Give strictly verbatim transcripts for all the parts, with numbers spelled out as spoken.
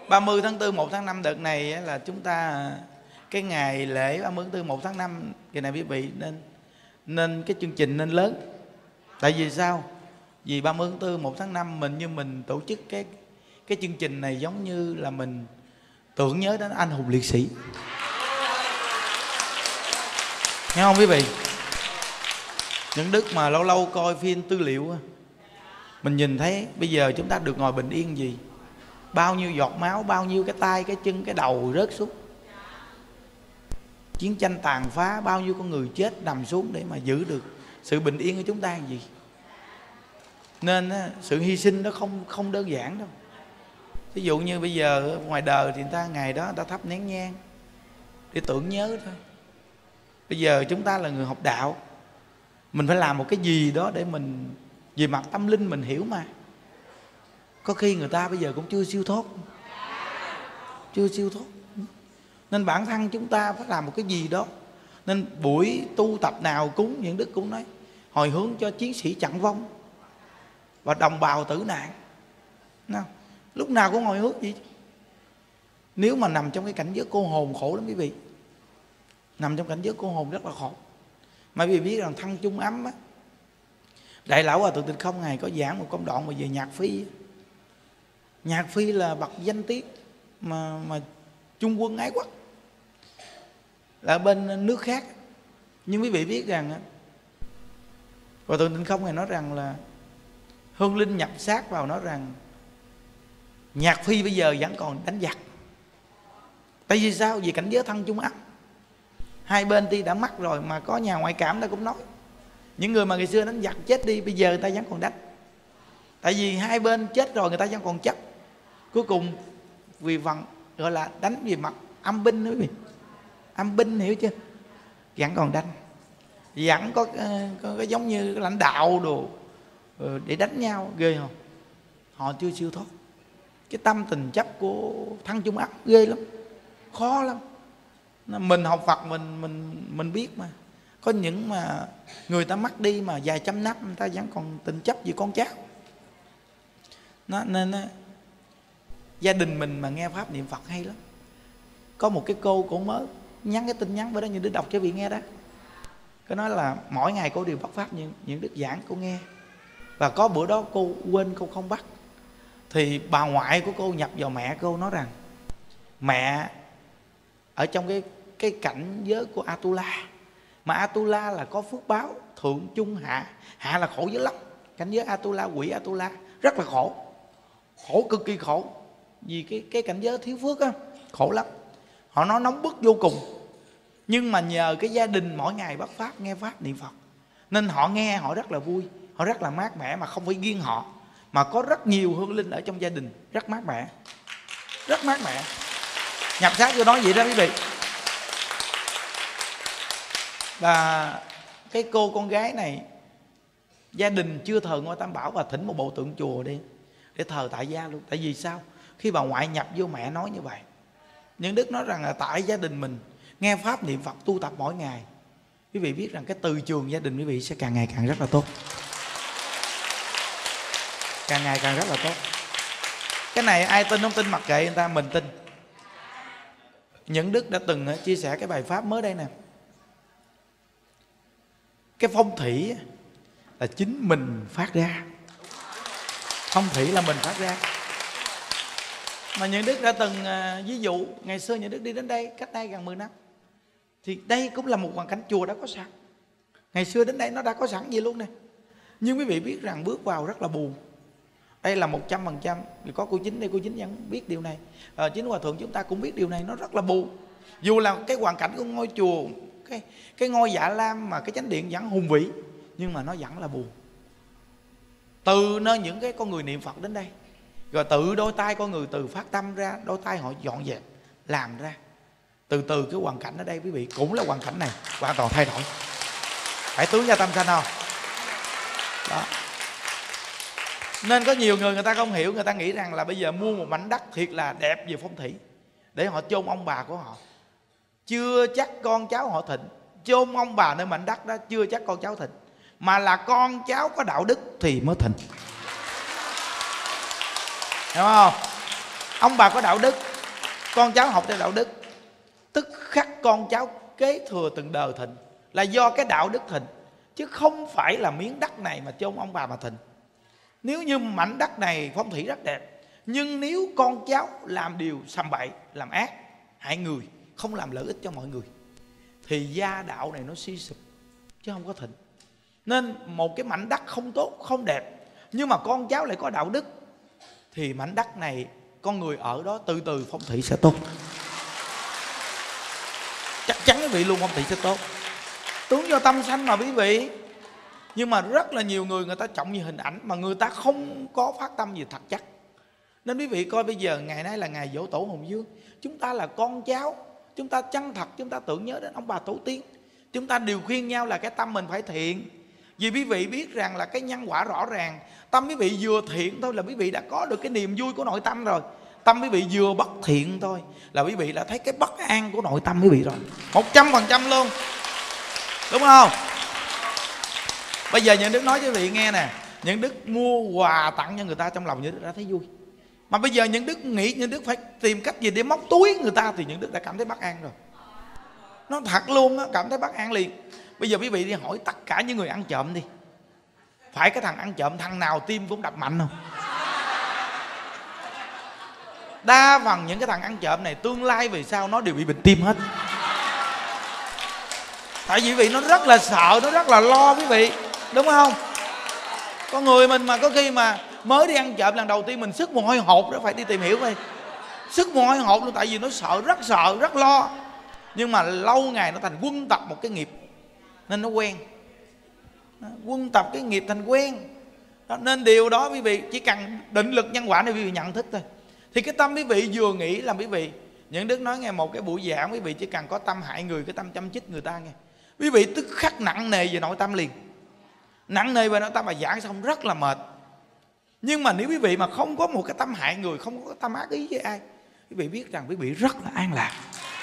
ba mươi tháng tư, một tháng năm đợt này là chúng ta cái ngày lễ ba mươi tháng tư, một tháng năm kỳ này quý vị nên nên cái chương trình nên lớn. Tại vì sao? Vì ba mươi tháng tư, một tháng năm mình như mình tổ chức cái cái chương trình này giống như là mình tưởng nhớ đến anh hùng liệt sĩ. Nghe không quý vị? Những đức mà lâu lâu coi phim tư liệu mình nhìn thấy bây giờ chúng ta được ngồi bình yên gì, bao nhiêu giọt máu, bao nhiêu cái tay, cái chân, cái đầu rớt xuống, chiến tranh tàn phá, bao nhiêu con người chết nằm xuống để mà giữ được sự bình yên của chúng ta gì. Nên sự hy sinh đó không không đơn giản đâu. Ví dụ như bây giờ ngoài đời thì người ta ngày đó người ta thắp nén nhang để tưởng nhớ thôi. Bây giờ chúng ta là người học đạo, mình phải làm một cái gì đó để mình về mặt tâm linh mình hiểu mà. Có khi người ta bây giờ cũng chưa siêu thoát, chưa siêu thoát. Nên bản thân chúng ta phải làm một cái gì đó. Nên buổi tu tập nào cúng, những đức cũng nói hồi hướng cho chiến sĩ trận vong và đồng bào tử nạn. Nào, lúc nào cũng hồi hướng gì. Nếu mà nằm trong cái cảnh giới cô hồn khổ lắm quý vị. Nằm trong cảnh giới cô hồn rất là khổ. Mà quý vị biết rằng thân chung ấm á, Đại lão Hòa Thượng Tịnh Không Ngài có giảng một công đoạn mà về nhạc phi. Nhạc phi là bậc danh tiết mà mà Trung Quân ái quốc là bên nước khác. Nhưng quý vị biết rằng Hòa Thượng Tịnh Không Ngài nói rằng là hương linh nhập xác vào, nói rằng nhạc phi bây giờ vẫn còn đánh giặc. Tại vì sao? Vì cảnh giới thân chung ấm. Hai bên tuy đã mắc rồi mà có nhà ngoại cảm ta cũng nói những người mà ngày xưa đánh giặc chết đi, bây giờ người ta vẫn còn đánh. Tại vì hai bên chết rồi người ta vẫn còn chấp. Cuối cùng vì phần gọi là đánh vì mặt âm binh đó quý vị. Âm binh hiểu chưa? Vẫn còn đánh. Vẫn có, có, có giống như lãnh đạo đồ để đánh nhau, ghê không? Họ chưa siêu thoát. Cái tâm tình chấp của thân chung ấm ghê lắm, khó lắm. Mình học Phật mình mình mình biết mà. Có những mà người ta mất đi mà vài trăm năm người ta vẫn còn tình chấp vì con cháu. Nó, nên gia đình mình mà nghe pháp niệm Phật hay lắm. Có một cái cô cũng mới nhắn cái tin nhắn với đó, như đứa đọc cho vị nghe đó. Có nói là mỗi ngày cô đều bắt pháp những, những đức giảng cô nghe. Và có bữa đó cô quên cô không bắt. Thì bà ngoại của cô nhập vào mẹ cô nói rằng mẹ ở trong cái, cái cảnh giới của Atula. Mà Atula là có phước báo thượng trung hạ. Hạ là khổ dữ lắm. Cảnh giới Atula, quỷ Atula rất là khổ. Khổ cực kỳ khổ. Vì cái, cái cảnh giới thiếu phước á, khổ lắm. Họ nói nóng bức vô cùng. Nhưng mà nhờ cái gia đình mỗi ngày bắt pháp, nghe pháp, niệm Phật, nên họ nghe họ rất là vui, họ rất là mát mẻ. Mà không phải riêng họ, mà có rất nhiều hương linh ở trong gia đình rất mát mẻ, rất mát mẻ. Nhập xác vô nói vậy đó quý vị. Và cái cô con gái này gia đình chưa thờ ngôi Tam Bảo và thỉnh một bộ tượng chùa đi để thờ tại gia luôn. Tại vì sao? Khi bà ngoại nhập vô mẹ nói như vậy. Nhưng đức nói rằng là tại gia đình mình nghe pháp niệm Phật tu tập mỗi ngày, quý vị biết rằng cái từ trường gia đình quý vị sẽ càng ngày càng rất là tốt, càng ngày càng rất là tốt. Cái này ai tin không tin mặc kệ người ta, mình tin. Những đức đã từng chia sẻ cái bài pháp mới đây nè. Cái phong thủy là chính mình phát ra. Phong thủy là mình phát ra. Mà những đức đã từng uh, ví dụ ngày xưa những đức đi đến đây cách đây gần mười năm, thì đây cũng là một hoàn cảnh chùa đã có sẵn. Ngày xưa đến đây nó đã có sẵn gì luôn nè. Nhưng quý vị biết rằng bước vào rất là buồn. Đây là một trăm phần trăm. Có cô Chính đây, cô Chính vẫn biết điều này. à, Chính Hòa Thượng chúng ta cũng biết điều này. Nó rất là buồn. Dù là cái hoàn cảnh của ngôi chùa, Cái, cái ngôi Dạ Lam mà cái chánh điện vẫn hùng vĩ, nhưng mà nó vẫn là buồn. Từ nơi những cái con người niệm Phật đến đây, rồi tự đôi tay con người từ phát tâm ra, đôi tay họ dọn dẹp làm ra. Từ từ cái hoàn cảnh ở đây quý vị cũng là hoàn cảnh này hoàn toàn thay đổi. Phải tướng gia tâm sanh không? Đó. Nên có nhiều người người ta không hiểu, người ta nghĩ rằng là bây giờ mua một mảnh đất thiệt là đẹp về phong thủy để họ chôn ông bà của họ. Chưa chắc con cháu họ thịnh. Chôn ông bà nơi mảnh đất đó chưa chắc con cháu thịnh, mà là con cháu có đạo đức thì mới thịnh. Hiểu không? Ông bà có đạo đức, con cháu học theo đạo đức, tức khắc con cháu kế thừa từng đời thịnh, là do cái đạo đức thịnh, chứ không phải là miếng đất này mà chôn ông bà mà thịnh. Nếu như mảnh đất này phong thủy rất đẹp, nhưng nếu con cháu làm điều sầm bậy, làm ác, hại người, không làm lợi ích cho mọi người, thì gia đạo này nó suy sụp chứ không có thịnh. Nên một cái mảnh đất không tốt, không đẹp, nhưng mà con cháu lại có đạo đức, thì mảnh đất này con người ở đó từ từ phong thủy sẽ tốt. Chắc chắn quý vị luôn phong thủy sẽ tốt. Tướng do tâm sanh mà quý vị. Nhưng mà rất là nhiều người, người ta trọng như hình ảnh, mà người ta không có phát tâm gì thật chắc. Nên quý vị coi bây giờ ngày nay là ngày Giỗ Tổ Hùng Vương, chúng ta là con cháu, chúng ta chân thật, chúng ta tưởng nhớ đến ông bà tổ tiên, chúng ta điều khuyên nhau là cái tâm mình phải thiện. Vì quý vị biết rằng là cái nhân quả rõ ràng, tâm quý vị vừa thiện thôi là quý vị đã có được cái niềm vui của nội tâm rồi. Tâm quý vị vừa bất thiện thôi là quý vị đã thấy cái bất an của nội tâm quý vị rồi, một trăm phần trăm luôn, đúng không? Bây giờ Nhuận Đức nói cho quý vị nghe nè, Nhuận Đức mua quà tặng cho người ta, trong lòng Nhuận Đức đã thấy vui. Mà bây giờ Nhuận Đức nghĩ Nhuận Đức phải tìm cách gì để móc túi người ta, thì Nhuận Đức đã cảm thấy bất an rồi. Nó thật luôn á, cảm thấy bất an liền. Bây giờ quý vị đi hỏi tất cả những người ăn trộm đi, phải cái thằng ăn trộm thằng nào tim cũng đập mạnh không? Đa phần những cái thằng ăn trộm này tương lai về sau nó đều bị bệnh tim hết. Tại vì quý vị nó rất là sợ, nó rất là lo quý vị, đúng không? Con người mình mà có khi mà mới đi ăn trộm lần đầu tiên mình sức mồ hôi hột đó, phải đi tìm hiểu coi. Sức mồ hôi hột luôn, tại vì nó sợ, rất sợ, rất lo. Nhưng mà lâu ngày nó thành quân tập một cái nghiệp, nên nó quen. Quân tập cái nghiệp thành quen đó. Nên điều đó quý vị chỉ cần định lực nhân quả này quý vị nhận thức thôi, thì cái tâm quý vị vừa nghĩ là quý vị. Những Đức nói nghe, một cái buổi giảng quý vị chỉ cần có tâm hại người, cái tâm chăm chích người ta nghe, quý vị tức khắc nặng nề về nội tâm liền. Nặng nề về nội tâm mà giảng xong rất là mệt. Nhưng mà nếu quý vị mà không có một cái tâm hại người, không có tâm ác ý với ai, quý vị biết rằng quý vị rất là an lạc,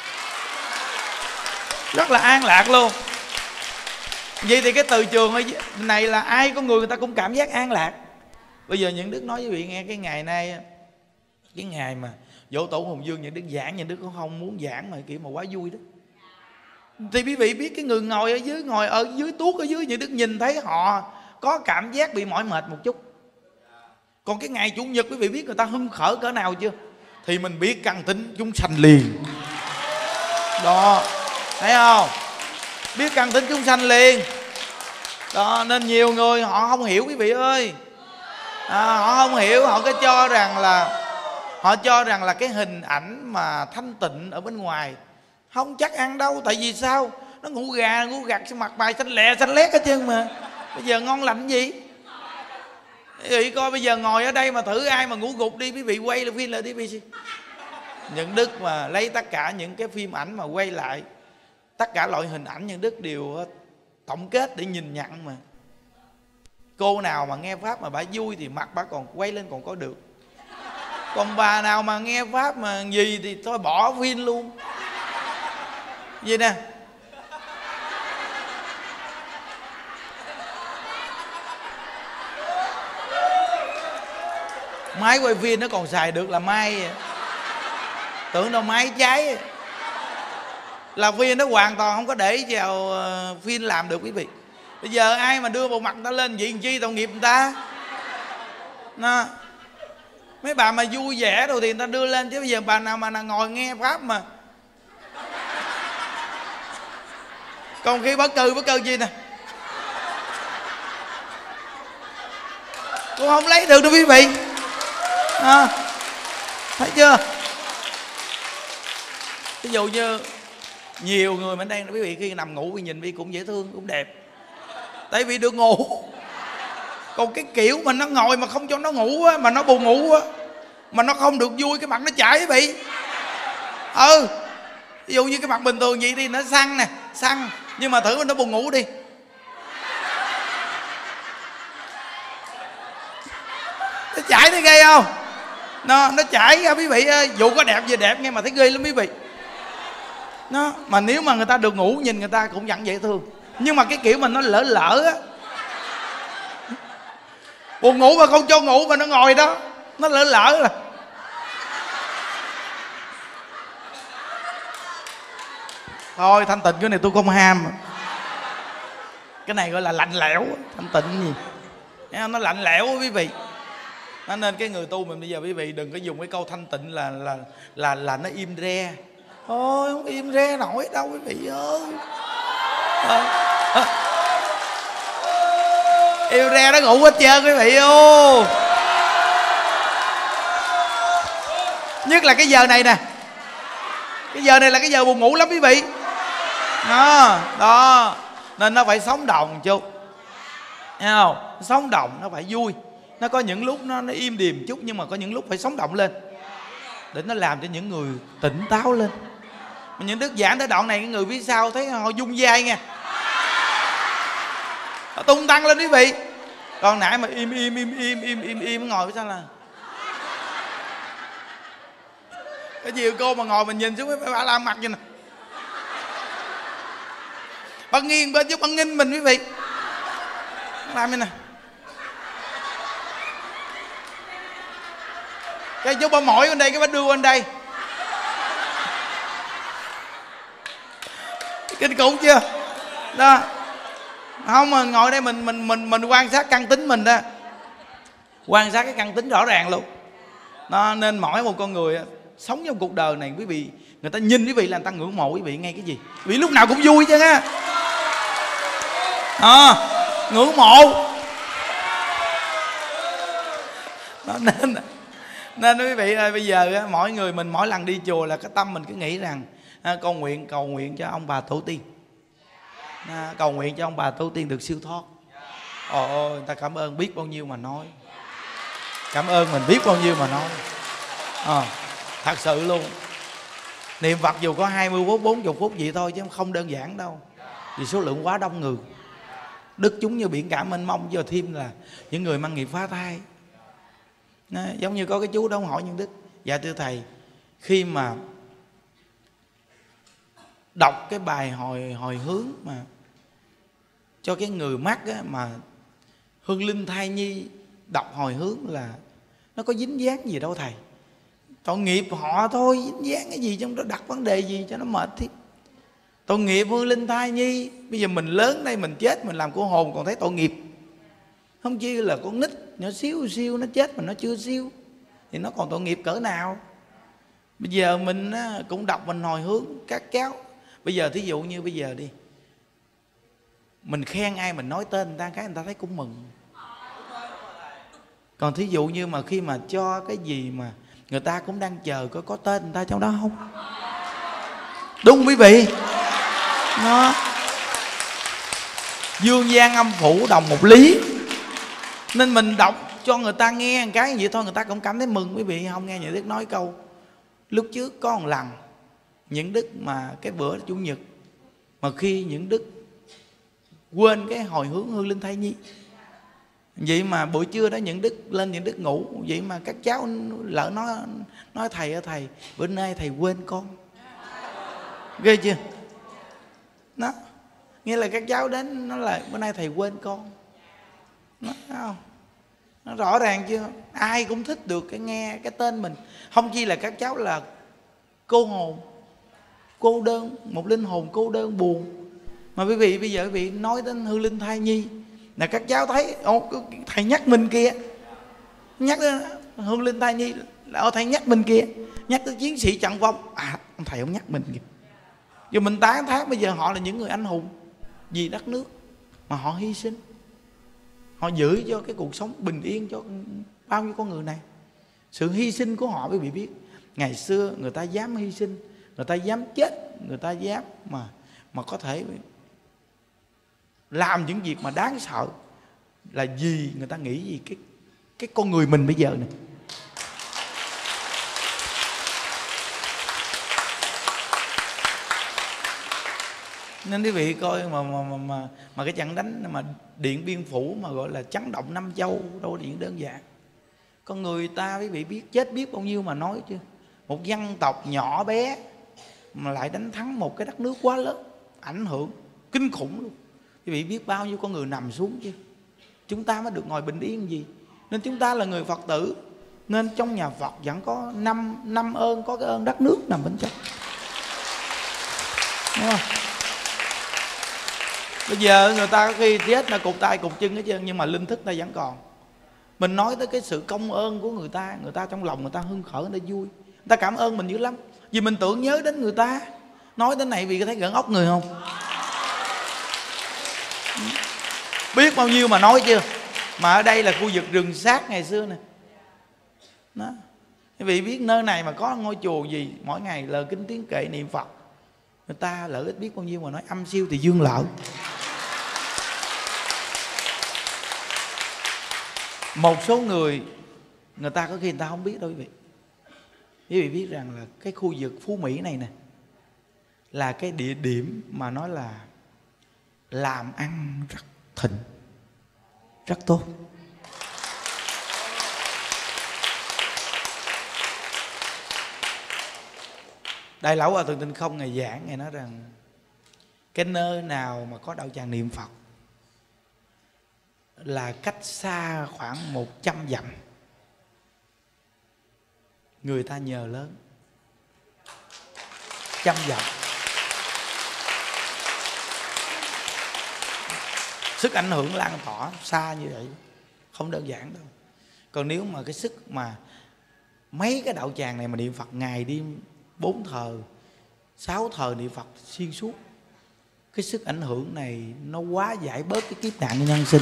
rất là an lạc luôn. Vậy thì cái từ trường này là ai có người người ta cũng cảm giác an lạc. Bây giờ Những Đức nói với quý vị nghe, cái ngày nay, cái ngày mà Giỗ Tổ Hùng Vương, Những Đức giảng, Những Đức cũng không muốn giảng mà kiểu mà quá vui đó. Thì quý vị biết cái người ngồi ở dưới, ngồi ở dưới tuốt ở dưới, Những Đức nhìn thấy họ có cảm giác bị mỏi mệt một chút. Còn cái ngày Chủ nhật quý vị biết người ta hưng khởi cỡ nào chưa? Thì mình biết căn tính chúng sanh liền. Đó, thấy không? Biết căn tính chúng sanh liền. Đó, nên nhiều người họ không hiểu quý vị ơi. À, họ không hiểu, họ cứ cho rằng là họ cho rằng là cái hình ảnh mà thanh tịnh ở bên ngoài không chắc ăn đâu. Tại vì sao? Nó ngủ gà, ngủ gật, mặt mày xanh lẹ, xanh lét hết trơn mà. Bây giờ ngon lành gì? Quý vị coi bây giờ ngồi ở đây mà thử ai mà ngủ gục đi, quý vị quay là phim lại đi quý vị. Những Đức mà lấy tất cả những cái phim ảnh mà quay lại, tất cả loại hình ảnh Những Đức đều tổng kết để nhìn nhận mà. Cô nào mà nghe Pháp mà bà vui thì mặt bà còn quay lên còn có được. Còn bà nào mà nghe Pháp mà gì thì thôi bỏ phim luôn. Vậy nè. Máy quay phim nó còn xài được là may, tưởng đâu máy cháy. Là phim nó hoàn toàn không có để vào phim làm được quý vị. Bây giờ ai mà đưa bộ mặt người ta lên vậy làm chi, tội nghiệp người ta. Nó. Mấy bà mà vui vẻ rồi thì người ta đưa lên, chứ bây giờ bà nào mà ngồi nghe Pháp mà. Còn khi bất cư, bất cư gì nè, cũng không lấy được đâu quý vị. À, thấy chưa? Ví dụ như nhiều người mình đang quý vị khi nằm ngủ vì nhìn vi cũng dễ thương, cũng đẹp, tại vì được ngủ. Còn cái kiểu mà nó ngồi mà không cho nó ngủ á, mà nó buồn ngủ á, mà nó không được vui, cái mặt nó chảy quý vị. Ừ, ví dụ như cái mặt bình thường vậy thì nó săn nè, săn, nhưng mà thử nó buồn ngủ đi, nó chảy thấy ghê không? Nó, nó chảy ra quý vị ơi. Dù có đẹp gì đẹp nghe mà thấy ghê lắm quý vị. Nó, mà nếu mà người ta được ngủ nhìn người ta cũng vẫn dễ thương. Nhưng mà cái kiểu mà nó lỡ lỡ á, buồn ngủ mà không cho ngủ mà nó ngồi đó, nó lỡ lỡ là Thôi thanh tịnh cái này tôi không ham. Cái này gọi là lạnh lẽo. Thanh tịnh gì nó lạnh lẽo quý vị. Nên cái người tu mình bây giờ quý vị đừng có dùng cái câu thanh tịnh là là là là nó im re. Thôi không im re nổi đâu quý vị ơi. À, à. Im re nó ngủ hết trơn quý vị ơi. Nhất là cái giờ này nè. Cái giờ này là cái giờ buồn ngủ lắm quý vị. Đó, đó. Nên nó phải sống động một chút. Thấy không? Sống động nó phải vui. Nó có những lúc nó, nó im điềm chút, nhưng mà có những lúc phải sống động lên để nó làm cho những người tỉnh táo lên. Mà những đức giảng tới đoạn này, cái người phía sau thấy họ rung vai nha, họ tung tăng lên quý vị. Còn nãy mà im im im im im im im ngồi sao là cái gì cô mà ngồi mình nhìn xuống bà làm mặt vậy nè, bà nghiêng bên chứ bà nghinh mình quý vị làm như nè. Cái chú bà mỏi bên đây, cái bà đưa bên đây. Kinh khủng chưa? Đó. Không mà ngồi đây mình mình mình mình quan sát căn tính mình đó. Quan sát cái căn tính rõ ràng luôn. Đó, nên mỗi một con người sống trong cuộc đời này quý vị, người ta nhìn quý vị là người ta ngưỡng mộ quý vị ngay cái gì. Quý vị lúc nào cũng vui chứ á. À, ngưỡng mộ. Đó, nên nên quý vị ơi, bây giờ mỗi người mình mỗi lần đi chùa là cái tâm mình cứ nghĩ rằng à, con nguyện cầu nguyện cho ông bà tổ tiên, à, cầu nguyện cho ông bà tổ tiên được siêu thoát. Ồ ôi, người ta cảm ơn biết bao nhiêu mà nói, cảm ơn mình biết bao nhiêu mà nói. À, thật sự luôn. Niệm Phật dù có hai mươi phút, bốn mươi phút vậy thôi chứ không đơn giản đâu. Vì số lượng quá đông người. Đức chúng như biển cả mênh mông, giờ thêm là những người mang nghiệp phá thai. Đó, giống như có cái chú đó hỏi những đức: dạ thưa thầy, khi mà đọc cái bài hồi hồi hướng mà cho cái người mắc á, mà hương linh thai nhi đọc hồi hướng là nó có dính dáng gì đâu thầy? Tội nghiệp họ thôi, dính dáng cái gì trong đó, đặt vấn đề gì cho nó mệt thiết. Tội nghiệp hương linh thai nhi. Bây giờ mình lớn đây mình chết, mình làm cô hồn còn thấy tội nghiệp. Không chi là con nít nhỏ xíu xíu nó chết mà nó chưa siêu thì nó còn tội nghiệp cỡ nào. Bây giờ mình cũng đọc mình hồi hướng các cháu. Bây giờ thí dụ như bây giờ đi, mình khen ai mình nói tên người ta cái người ta thấy cũng mừng. Còn thí dụ như mà khi mà cho cái gì mà người ta cũng đang chờ có có tên người ta trong đó không? Đúng quý vị. Nó dương gian âm phủ đồng một lý. Nên mình đọc cho người ta nghe một cái vậy thôi, người ta cũng cảm thấy mừng quý vị. Không nghe những đức nói câu lúc trước có một lần những đức mà cái bữa chủ nhật mà khi những đức quên cái hồi hướng hương linh thai nhi, vậy mà buổi trưa đó những đức lên những đức ngủ, vậy mà các cháu lỡ nói nói thầy ơi thầy, bữa nay thầy quên con. Ghê chưa? Đó, nghĩa là các cháu đến nó là bữa nay thầy quên con. Nó, không? Nó rõ ràng chưa? Ai cũng thích được cái nghe cái tên mình. Không chi là các cháu là cô hồn, cô đơn, một linh hồn cô đơn buồn. Mà quý vị bây giờ quý vị nói đến hương linh thai nhi là các cháu thấy ô, thầy nhắc mình kia, nhắc đến hương linh thai nhi là ô, thầy nhắc mình kia, nhắc tới chiến sĩ trận vong, à thầy không nhắc mình kìa. Giờ mình tán thán bây giờ họ là những người anh hùng vì đất nước mà họ hy sinh, họ giữ cho cái cuộc sống bình yên cho bao nhiêu con người này. Sự hy sinh của họ quý vị biết, ngày xưa người ta dám hy sinh, người ta dám chết, người ta dám mà mà có thể làm những việc mà đáng sợ là gì? Người ta nghĩ gì cái cái con người mình bây giờ này. Nên quý vị coi mà mà mà mà, mà cái trận đánh mà Điện Biên Phủ mà gọi là chấn động năm châu đâu có chuyện đơn giản. Con người ta quý vị biết chết biết bao nhiêu mà nói chứ. Một dân tộc nhỏ bé mà lại đánh thắng một cái đất nước quá lớn, ảnh hưởng kinh khủng luôn. Quý vị biết bao nhiêu con người nằm xuống chứ. Chúng ta mới được ngồi bình yên gì. Nên chúng ta là người Phật tử, nên trong nhà Phật vẫn có năm năm ơn, có cái ơn đất nước nằm bên trong. Đúng không? Bây giờ người ta có khi chết là cụt tay cụt chân hết trơn, nhưng mà linh thức ta vẫn còn. Mình nói tới cái sự công ơn của người ta, người ta trong lòng người ta hưng khởi, người ta vui, người ta cảm ơn mình dữ lắm. Vì mình tưởng nhớ đến người ta. Nói đến này vì có thấy gần ốc người không? Biết bao nhiêu mà nói chưa. Mà ở đây là khu vực rừng sát ngày xưa nè. Đó. Quý vị biết nơi này mà có ngôi chùa gì mỗi ngày lời kinh tiếng kệ niệm Phật, người ta lợi ích biết bao nhiêu mà nói âm siêu thì dương lợi. Một số người, người ta có khi người ta không biết đâu quý vị. Quý vị biết rằng là cái khu vực Phú Mỹ này nè là cái địa điểm mà nói là làm ăn rất thịnh, rất tốt. Đại lão Hòa Thượng Tịnh Không ngày giảng, ngài nói rằng cái nơi nào mà có đạo tràng niệm Phật là cách xa khoảng một trăm dặm người ta nhờ lớn. Trăm dặm. Sức ảnh hưởng lan tỏa xa như vậy không đơn giản đâu. Còn nếu mà cái sức mà mấy cái đạo tràng này mà niệm Phật ngày đêm bốn thờ, sáu thờ niệm Phật xuyên suốt, cái sức ảnh hưởng này nó quá giải bớt cái kiếp nạn nhân sinh.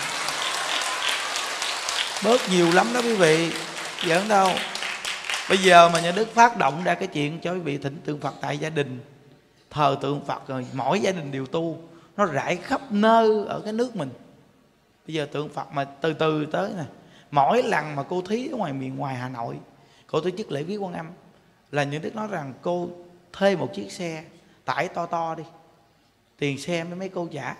Bớt nhiều lắm đó quý vị. Giỡn đâu. Bây giờ mà nhà Đức phát động ra cái chuyện cho quý vị thỉnh tượng Phật tại gia đình, thờ tượng Phật rồi mỗi gia đình đều tu, nó rải khắp nơi ở cái nước mình. Bây giờ tượng Phật mà từ từ tới nè, mỗi lần mà cô thí ở ngoài miền ngoài Hà Nội, cô tổ chức lễ viếng Quan Âm, là những Đức nói rằng cô thuê một chiếc xe tải to to đi, tiền xe mấy mấy cô trả.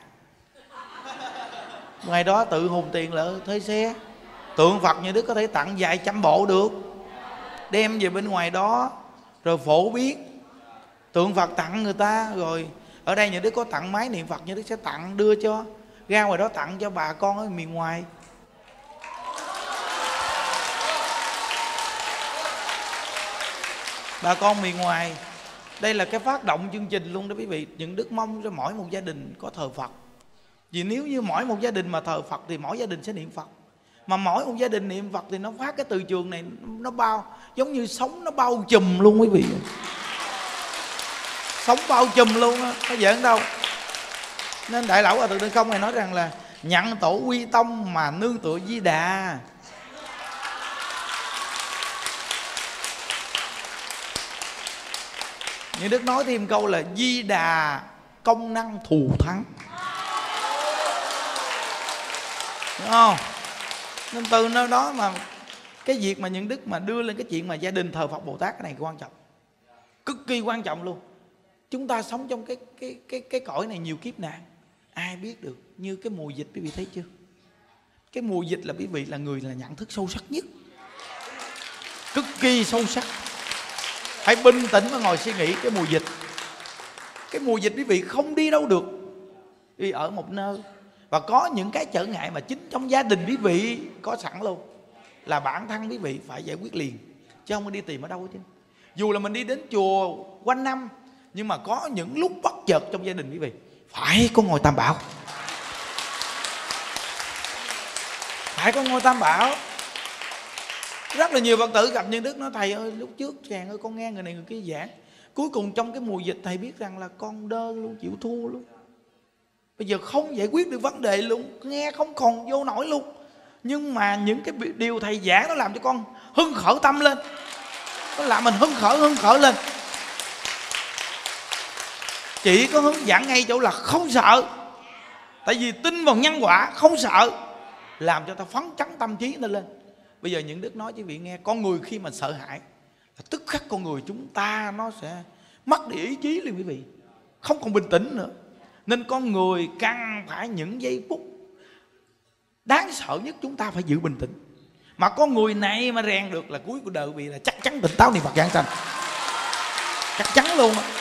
Ngoài đó tự hùng tiền lợi thuê xe. Tượng Phật như Đức có thể tặng vài trăm bộ được, đem về bên ngoài đó rồi phổ biến. Tượng Phật tặng người ta. Rồi ở đây nhà Đức có tặng máy niệm Phật, nhà Đức sẽ tặng đưa cho, ra ngoài đó tặng cho bà con ở miền ngoài. Bà con miền ngoài. Đây là cái phát động chương trình luôn đó quý vị. Những Đức mong cho mỗi một gia đình có thờ Phật. Vì nếu như mỗi một gia đình mà thờ Phật thì mỗi gia đình sẽ niệm Phật. Mà mỗi một gia đình niệm Phật thì nó phát cái từ trường này, nó bao, giống như sống nó bao trùm luôn quý vị. Sống bao trùm luôn á, có giỡn đâu. Nên Đại lão Hòa Thượng Tịnh Không này nói rằng là nhận tổ quy tông mà nương tựa Di Đà. Như Đức nói thêm câu là Di Đà công năng thù thắng. Đúng không? Nên từ nơi đó mà cái việc mà những Đức mà đưa lên cái chuyện mà gia đình thờ Phật Bồ Tát, cái này quan trọng, cực kỳ quan trọng luôn. Chúng ta sống trong cái cái cái cái cõi này nhiều kiếp nạn, ai biết được. Như cái mùa dịch quý vị thấy chưa? Cái mùa dịch là quý vị là người là nhận thức sâu sắc nhất, cực kỳ sâu sắc. Hãy bình tĩnh mà ngồi suy nghĩ cái mùa dịch. Cái mùa dịch quý vị không đi đâu được, đi ở một nơi. Và có những cái trở ngại mà chính trong gia đình quý vị có sẵn luôn, là bản thân quý vị phải giải quyết liền, chứ không có đi tìm ở đâu hết chứ. Dù là mình đi đến chùa quanh năm, nhưng mà có những lúc bất chợt trong gia đình quý vị phải có ngồi Tam Bảo. Phải có ngồi Tam Bảo. Rất là nhiều Phật tử gặp Nhân Đức nói: thầy ơi, lúc trước chàng ơi con nghe người này người kia giảng, cuối cùng trong cái mùa dịch thầy biết rằng là con đơn luôn, chịu thua luôn. Bây giờ không giải quyết được vấn đề luôn, nghe không còn vô nổi luôn. Nhưng mà những cái điều thầy giảng nó làm cho con hưng khởi tâm lên, nó làm mình hưng khởi hưng khởi lên. Chỉ có hướng dẫn ngay chỗ là không sợ. Tại vì tin vào nhân quả, không sợ, làm cho ta phấn chấn tâm trí nó lên. Bây giờ những Đức nói cho quý vị nghe, con người khi mà sợ hãi là tức khắc con người chúng ta nó sẽ mất đi ý chí liền quý vị, không còn bình tĩnh nữa. Nên con người cần phải những giây phút đáng sợ nhất chúng ta phải giữ bình tĩnh. Mà con người này mà rèn được là cuối của đời vì là chắc chắn tỉnh táo niệm Phật giảng sanh, chắc chắn luôn đó.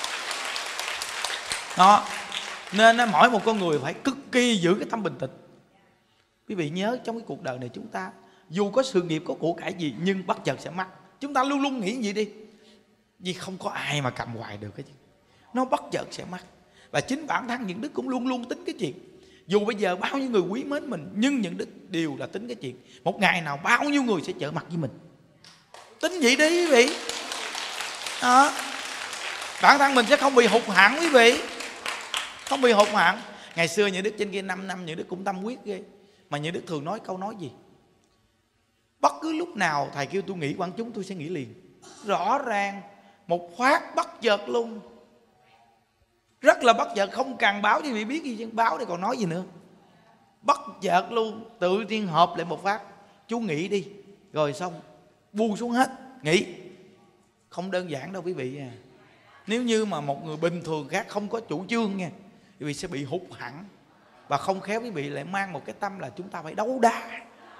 Đó. Nên mỗi một con người phải cực kỳ giữ cái tâm bình tĩnh. Quý vị nhớ trong cái cuộc đời này chúng ta dù có sự nghiệp, có của cải gì, nhưng bất chợt sẽ mất. Chúng ta luôn luôn nghĩ gì đi, vì không có ai mà cầm hoài được cái gì. nó bất chợt sẽ mất. Và chính bản thân những đức cũng luôn luôn tính cái chuyện, dù bây giờ bao nhiêu người quý mến mình, nhưng những đức đều là tính cái chuyện một ngày nào bao nhiêu người sẽ trở mặt với mình. Tính vậy đi quý vị. Đó. Bản thân mình sẽ không bị hụt hẫng quý vị, không bị hụt hẫng. Ngày xưa những đức trên kia năm năm, những đức cũng tâm quyết ghê. Mà những đức thường nói câu nói gì? Bất cứ lúc nào thầy kêu tôi nghỉ quảng chúng, tôi sẽ nghỉ liền. Rõ ràng, một phát bất chợt luôn, rất là bất chợt, không cần báo cho vị biết gì chứ, báo để còn nói gì nữa. Bất chợt luôn, tự nhiên họp lại một phát, chú nghỉ đi, rồi xong buông xuống hết, nghỉ. Không đơn giản đâu quý vị à. Nếu như mà một người bình thường khác không có chủ trương nha, quý vị sẽ bị hụt hẳn. Và không khéo quý vị lại mang một cái tâm là chúng ta phải đấu đá.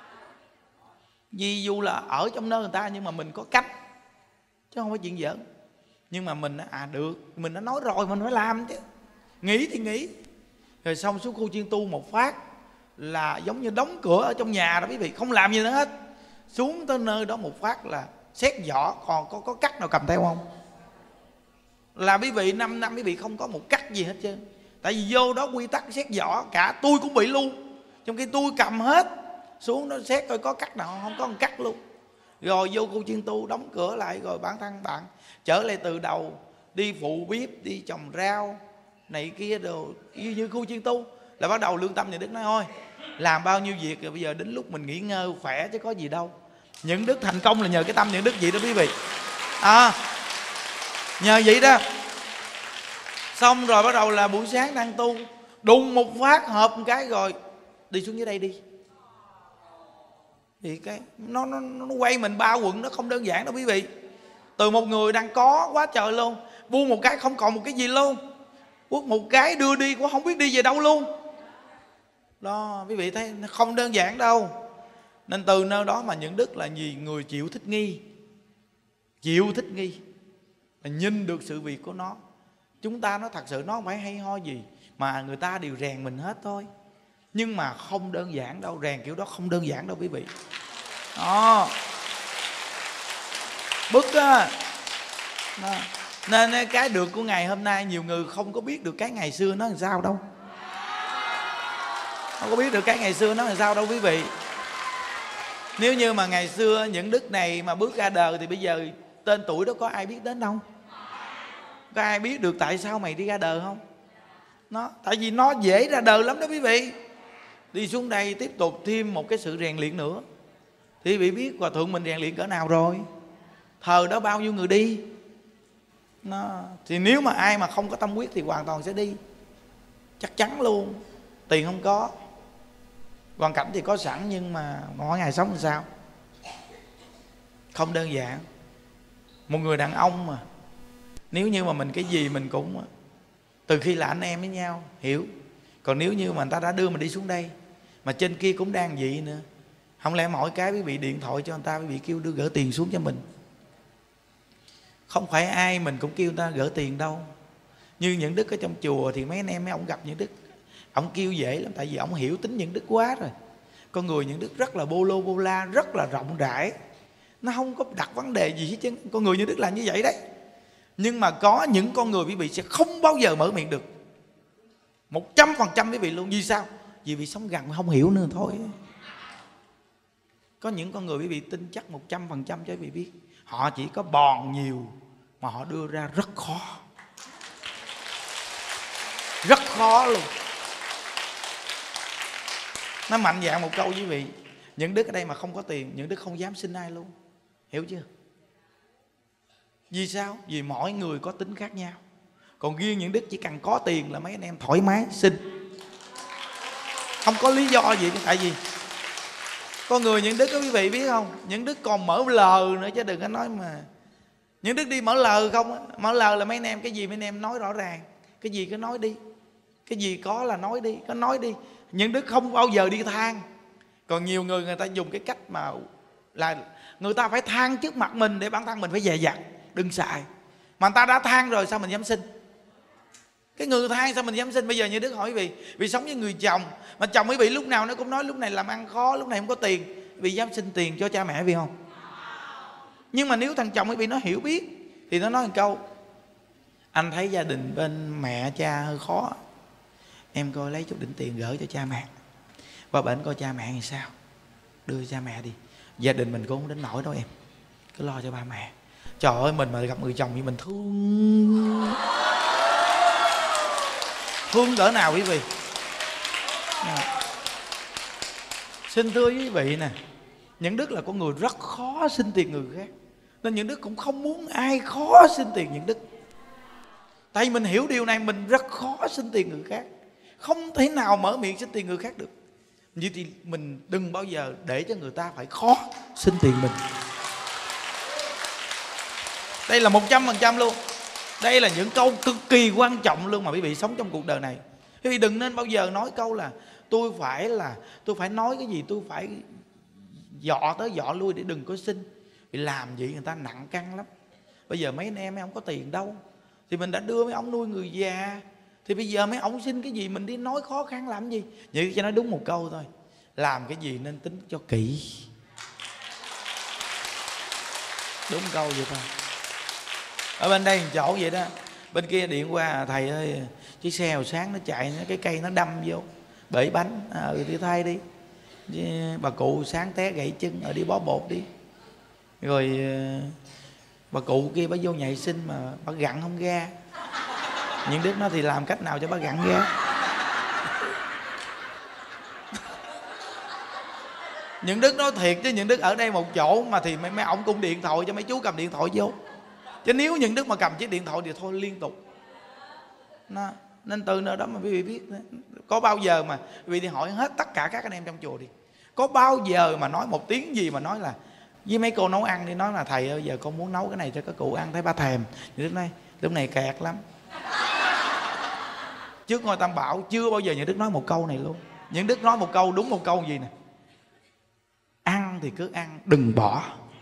Vì dù là ở trong nơi người ta nhưng mà mình có cách, chứ không phải chuyện giỡn. Nhưng mà mình à được, mình đã nói rồi mình phải làm chứ. Nghỉ thì nghỉ. Rồi xong xuống khu chuyên tu một phát là giống như đóng cửa ở trong nhà đó quý vị, không làm gì nữa hết. Xuống tới nơi đó một phát là xét vỏ, còn có, có cắt nào cầm theo không? Là quý vị năm năm quý vị không có một cắt gì hết trơn. Tại vì vô đó quy tắc xét vỏ, cả tôi cũng bị luôn. Trong khi tôi cầm hết, xuống nó xét coi có cắt nào không, có một cắt luôn. Rồi vô khu chuyên tu đóng cửa lại, rồi bản thân bạn trở lại từ đầu, đi phụ bếp, đi trồng rau này kia đồ như, như khu chuyên tu. Là bắt đầu lương tâm nhà Đức nói thôi, làm bao nhiêu việc rồi, bây giờ đến lúc mình nghỉ ngơi khỏe chứ có gì đâu. Những đức thành công là nhờ cái tâm những đức vậy đó quý vị. À, nhờ vậy đó. Xong rồi bắt đầu là buổi sáng đang tu, đùng một phát hợp một cái rồi đi xuống dưới đây đi. Thì cái nó, nó, nó quay mình ba quận, nó không đơn giản đâu quý vị. Từ một người đang có quá trời luôn, buông một cái không còn một cái gì luôn, quất một cái đưa đi cũng không biết đi về đâu luôn. Đó quý vị thấy không đơn giản đâu. Nên từ nơi đó mà những đức là gì? Người chịu thích nghi. Chịu thích nghi là nhìn được sự việc của nó. Chúng ta nó thật sự nó không phải hay ho gì, mà người ta đều rèn mình hết thôi. Nhưng mà không đơn giản đâu, rèn kiểu đó không đơn giản đâu quý vị. Đó, bức á. Đó. Nên cái được của ngày hôm nay nhiều người không có biết được cái ngày xưa nó làm sao đâu. Không có biết được cái ngày xưa nó làm sao đâu quý vị. Nếu như mà ngày xưa những đức này mà bước ra đời thì bây giờ tên tuổi đó có ai biết đến đâu? Có ai biết được tại sao mày đi ra đời không? Nó, tại vì nó dễ ra đời lắm đó quý vị. Đi xuống đây tiếp tục thêm một cái sự rèn luyện nữa. Thì quý vị biết Hòa Thượng mình rèn luyện cỡ nào rồi. Thời đó bao nhiêu người đi. Nó, thì nếu mà ai mà không có tâm quyết thì hoàn toàn sẽ đi. Chắc chắn luôn. Tiền không có, hoàn cảnh thì có sẵn, nhưng mà mỗi ngày sống làm sao? Không đơn giản. Một người đàn ông mà nếu như mà mình cái gì mình cũng từ khi là anh em với nhau hiểu. Còn nếu như mà người ta đã đưa mình đi xuống đây mà trên kia cũng đang vậy nữa, không lẽ mỗi cái quý vị điện thoại cho người ta, quý vị kêu đưa gửi tiền xuống cho mình? Không phải ai mình cũng kêu người ta gửi tiền đâu. Như những đức ở trong chùa thì mấy anh em mấy ông gặp những đức, ông kêu dễ lắm, tại vì ông hiểu tính những đức quá rồi. Con người những đức rất là bô lô bô la, rất là rộng rãi, nó không có đặt vấn đề gì hết chứ. Con người những đức là như vậy đấy. Nhưng mà có những con người quý vị sẽ không bao giờ mở miệng được một trăm phần trăm quý vị luôn. Vì sao? Vì vị sống gần không hiểu nữa thôi. Có những con người quý vị tin chắc một trăm phần trăm cho quý vị biết, họ chỉ có bòn nhiều mà họ đưa ra rất khó, rất khó luôn. Nó mạnh dạn một câu quý vị, những đức ở đây mà không có tiền, những đức không dám xin ai luôn. Hiểu chưa? Vì sao? Vì mỗi người có tính khác nhau. Còn riêng những đức chỉ cần có tiền là mấy anh em thoải mái xin, không có lý do gì. Tại vì con người những đức có quý vị biết không, những đức còn mở lờ nữa chứ đừng có nói mà. Những đức đi mở lờ không. Mở lờ là mấy anh em cái gì mấy anh em nói rõ ràng, cái gì cứ nói đi, cái gì có là nói đi, có nói đi. Những đức không bao giờ đi than. Còn nhiều người người ta dùng cái cách mà là người ta phải than trước mặt mình để bản thân mình phải dè dặt, đừng xài. Mà người ta đã than rồi sao mình dám xin? Cái người than sao mình dám xin? Bây giờ như đức hỏi vì vì sống với người chồng, mà chồng quý vị lúc nào nó cũng nói lúc này làm ăn khó, lúc này không có tiền, vì dám xin tiền cho cha mẹ vì không? Nhưng mà nếu thằng chồng quý vị nó hiểu biết thì nó nói một câu: anh thấy gia đình bên mẹ cha hơi khó, em coi lấy chút đỉnh tiền gửi cho cha mẹ, qua bển coi cha mẹ thì sao, đưa cha mẹ đi. Gia đình mình cũng không đến nỗi đâu em, cứ lo cho ba mẹ. Trời ơi, mình mà gặp người chồng thì mình thương thương cỡ nào quý vị. À, xin thưa quý vị nè, Những Đức là con người rất khó xin tiền người khác, nên Những Đức cũng không muốn ai khó xin tiền Những Đức. Tại vì mình hiểu điều này, mình rất khó xin tiền người khác, không thể nào mở miệng xin tiền người khác được. Vậy thì mình đừng bao giờ để cho người ta phải khó xin tiền mình. Đây là một trăm phần trăm luôn. Đây là những câu cực kỳ quan trọng luôn mà quý vị sống trong cuộc đời này. Quý vị đừng nên bao giờ nói câu là tôi phải là tôi phải nói cái gì, tôi phải dọ tới dọ lui để đừng có xin. Vì làm vậy người ta nặng căng lắm. Bây giờ mấy anh em mấy ông có tiền đâu, thì mình đã đưa mấy ông nuôi người già, thì bây giờ mấy ông xin cái gì mình đi nói khó khăn làm gì. Vậy cho nói đúng một câu thôi, làm cái gì nên tính cho kỹ. Đúng câu vậy thôi. Ở bên đây chỗ vậy đó, bên kia điện qua thầy ơi, chiếc xe hồi sáng nó chạy, cái cây nó đâm vô bể bánh, à, ừ thì thay đi. Bà cụ sáng té gãy chân, ở đi bó bột đi. Rồi bà cụ kia bà vô nhảy xin mà bà gặn không ra. Những Đức nó thì làm cách nào cho bà gặn ra. Những Đức nói thiệt chứ, Những Đức ở đây một chỗ mà thì mấy, mấy ổng cũng điện thoại cho mấy chú cầm điện thoại vô. Chứ nếu Những Đức mà cầm chiếc điện thoại thì thôi liên tục. Nó, nên từ nơi đó mà quý vị biết, có bao giờ mà quý vị đi hỏi hết tất cả các anh em trong chùa đi, có bao giờ mà nói một tiếng gì mà nói là với mấy cô nấu ăn đi, nói là thầy ơi giờ con muốn nấu cái này cho các cụ ăn, thấy ba thèm. Những Đức nói lúc này kẹt lắm. Trước ngôi Tam Bảo chưa bao giờ Những Đức nói một câu này luôn. Những Đức nói một câu, đúng một câu gì nè: ăn thì cứ ăn, đừng bỏ.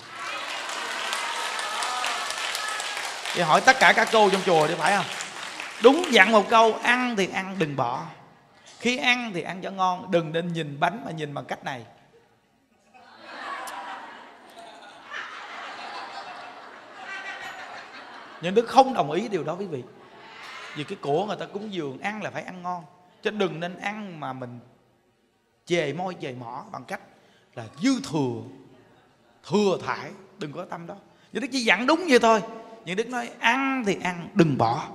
Thì hỏi tất cả các cô trong chùa thì phải không? Đúng dặn một câu, ăn thì ăn, đừng bỏ. Khi ăn thì ăn cho ngon, đừng nên nhìn bánh mà nhìn bằng cách này. Nhưng Đức không đồng ý điều đó quý vị. Vì cái của người ta cúng dường, ăn là phải ăn ngon. Chứ đừng nên ăn mà mình chề môi chề mỏ bằng cách là dư thừa, thừa thải. Đừng có tâm đó. Nhưng Đức chỉ dặn đúng vậy thôi. Nhưng Đức nói ăn thì ăn, đừng bỏ.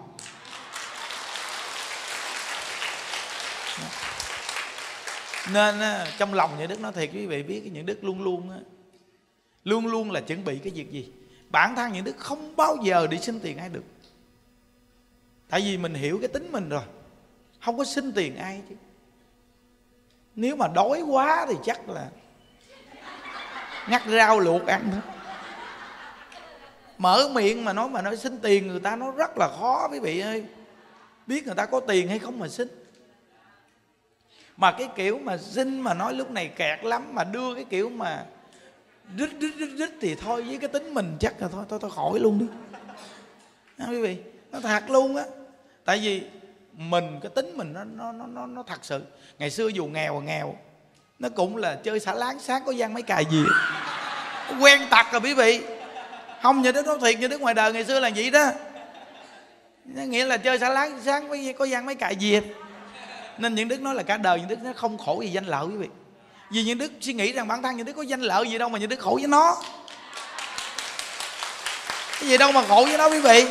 Nên trong lòng Những Đức nói thiệt quý vị biết, Những Đức luôn luôn Luôn luôn là chuẩn bị cái việc gì. Bản thân Những Đức không bao giờ đi xin tiền ai được. Tại vì mình hiểu cái tính mình rồi, không có xin tiền ai chứ. Nếu mà đói quá thì chắc là ngắt rau luộc ăn thôi. Mở miệng mà nói mà nói xin tiền người ta nó rất là khó quý vị ơi. Biết người ta có tiền hay không mà xin. Mà cái kiểu mà xin mà nói lúc này kẹt lắm, mà đưa cái kiểu mà rít rít rít rít thì thôi, với cái tính mình chắc là thôi thôi thôi khỏi luôn đi. Đó, quý vị, nó thật luôn á. Tại vì mình cái tính mình nó nó nó nó, nó thật sự. Ngày xưa dù nghèo nghèo nó cũng là chơi xả láng, sáng có gian mấy cài gì quen tật rồi quý vị. Không, như Đức nói thiệt, như Đức ngoài đời ngày xưa là vậy đó. Nghĩa là chơi xả láng, sáng có gian mấy cài gì. Nên Những Đức nói là cả đời Những Đức nó không khổ vì danh lợi quý vị. Vì Những Đức suy nghĩ rằng bản thân Những Đức có danh lợi gì đâu mà Những Đức khổ với nó. Cái gì đâu mà khổ với nó quý vị.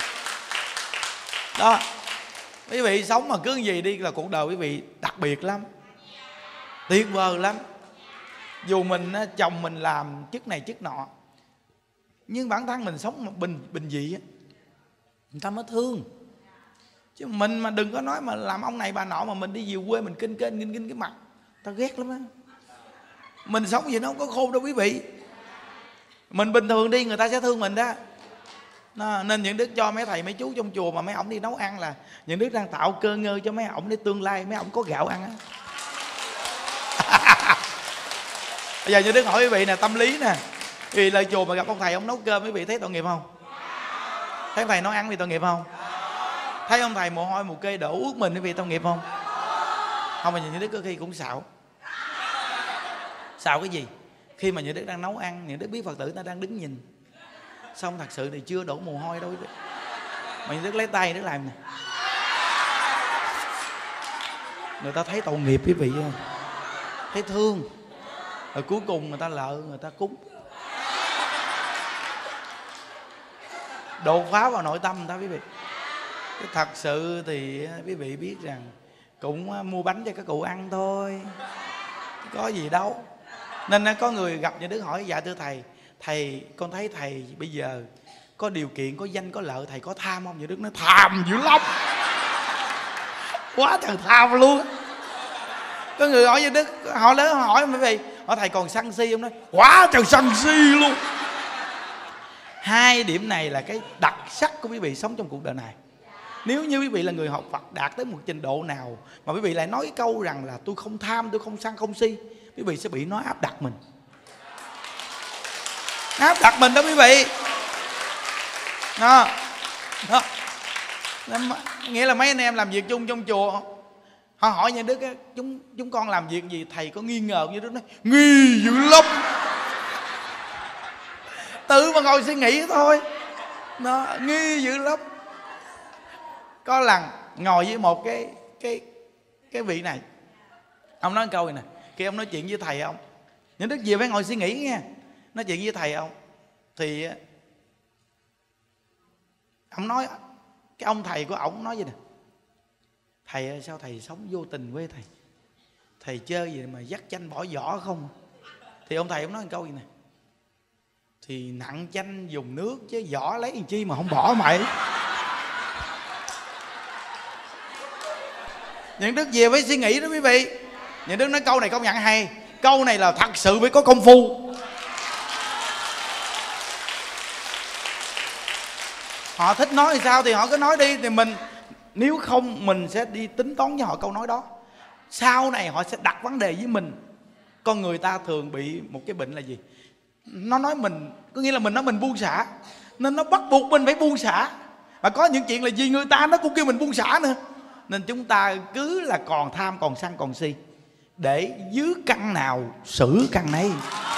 Đó, quý vị sống mà cứ gì đi là cuộc đời quý vị đặc biệt lắm, tuyệt vời lắm. Dù mình chồng mình làm chức này chức nọ, nhưng bản thân mình sống bình bình dị á, người ta mới thương. Chứ mình mà đừng có nói mà làm ông này bà nọ mà mình đi về quê mình kinh kênh kinh kinh cái mặt, ta ghét lắm á. Mình sống gì nó không có khôn đâu quý vị. Mình bình thường đi người ta sẽ thương mình đó. Nó, nên Những Đức cho mấy thầy mấy chú trong chùa mà mấy ổng đi nấu ăn là Những Đức đang tạo cơ ngơ cho mấy ổng để tương lai mấy ổng có gạo ăn á. Bây giờ Những Đức hỏi quý vị nè, tâm lý nè, vì lời chùa mà gặp ông thầy ông nấu cơm quý vị thấy tội nghiệp không? Thấy ông thầy nấu ăn vì tội nghiệp không? Thấy ông thầy mồ hôi một cây đổ ướt mình quý vị tội nghiệp không? Không, mà Những Đức có khi cũng xạo. Xạo cái gì? Khi mà Những Đức đang nấu ăn, Những Đức biết Phật tử ta đang đứng nhìn, xong thật sự thì chưa đổ mồ hôi đâu quý vị. Mà Đức lấy tay Đức làm nè, người ta thấy tội nghiệp quý vị không, thấy thương, rồi cuối cùng người ta lợ người ta cúng, đột phá vào nội tâm người ta quý vị. Thật sự thì quý vị biết rằng cũng mua bánh cho các cụ ăn thôi, có gì đâu. Nên có người gặp nhà Đức hỏi: dạ thưa thầy, thầy con thấy thầy bây giờ có điều kiện, có danh, có lợi, thầy có tham không? Nhà Đức nói tham dữ lắm, quá trời tham luôn. Có người hỏi nhà Đức, họ lớn họ hỏi quý vị, hỏi thầy còn sân si không? Nói quá trời sân si luôn. Hai điểm này là cái đặc sắc của quý vị sống trong cuộc đời này. Nếu như quý vị là người học Phật đạt tới một trình độ nào mà quý vị lại nói cái câu rằng là tôi không tham, tôi không sân, không si, quý vị sẽ bị nó áp đặt mình. Áp đặt mình đó quý vị. Đó. Đó. Nghĩa là mấy anh em làm việc chung trong chùa, họ hỏi nhà Đức á, chúng chúng con làm việc gì thầy có nghi ngờ? Như Đức nói nghi dữ lắm, tự mà ngồi suy nghĩ thôi. Nó nghi dữ lắm. Có lần ngồi với một cái cái cái vị này, ông nói câu này nè, khi ông nói chuyện với thầy ông, những Đức về phải ngồi suy nghĩ nha. Nói chuyện với thầy ông thì ông nói, cái ông thầy của ổng nói gì nè: thầy ơi, sao thầy sống vô tình với thầy, thầy chơi gì mà dắt chanh bỏ vỏ không? Thì ông thầy ông nói một câu gì nè: thì nặng chanh dùng nước chứ vỏ lấy làm chi mà không bỏ mày. Những Đức về với suy nghĩ đó quý vị. Những Đức nói câu này công nhận hay, câu này là thật sự phải có công phu. Họ thích nói thì sao thì họ cứ nói đi, thì mình nếu không mình sẽ đi tính toán với họ câu nói đó. Sau này họ sẽ đặt vấn đề với mình. Con người ta thường bị một cái bệnh là gì? Nó nói mình, có nghĩa là mình nói mình buông xả, nên nó bắt buộc mình phải buông xả. Và có những chuyện là vì người ta nó cũng kêu mình buông xả nữa. Nên chúng ta cứ là còn tham, còn sân, còn si, để dưới căn nào xử căn nấy.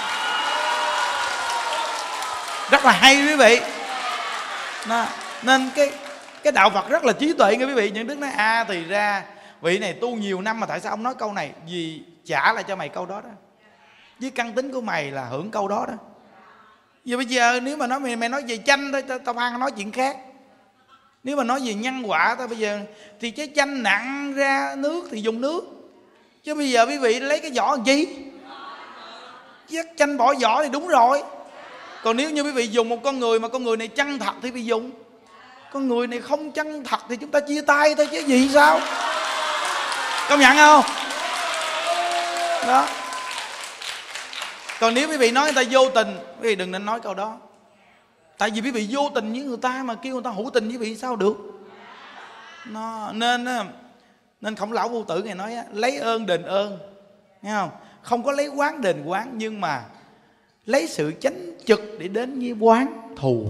Rất là hay quý vị. Đó. Nên cái cái đạo Phật rất là trí tuệ nghe quý vị. Những Đức nói à, thì ra vị này tu nhiều năm mà tại sao ông nói câu này? Vì trả lại cho mày câu đó đó, với căn tính của mày là hưởng câu đó đó. Giờ bây giờ nếu mà nói mày, mày nói về chanh thôi, tao khoan nói chuyện khác. Nếu mà nói về nhân quả tao bây giờ thì trái chanh nặng ra nước thì dùng nước, chứ bây giờ quý vị lấy cái vỏ làm chi? Dắt chanh bỏ vỏ thì đúng rồi. Còn nếu như quý vị dùng một con người mà con người này chân thật thì quý vị dùng, con người này không chân thật thì chúng ta chia tay thôi chứ gì sao? Công nhận không? Đó. Còn nếu quý vị nói người ta vô tình, quý vị đừng nên nói câu đó. Tại vì quý vị vô tình với người ta mà kêu người ta hữu tình với quý vị sao được? Nó, nên nên Khổng Lão Vô Tử ngày nói lấy ơn đền ơn, nghe không? Không có lấy quán đền quán, nhưng mà lấy sự chánh trực để đến với quán thù.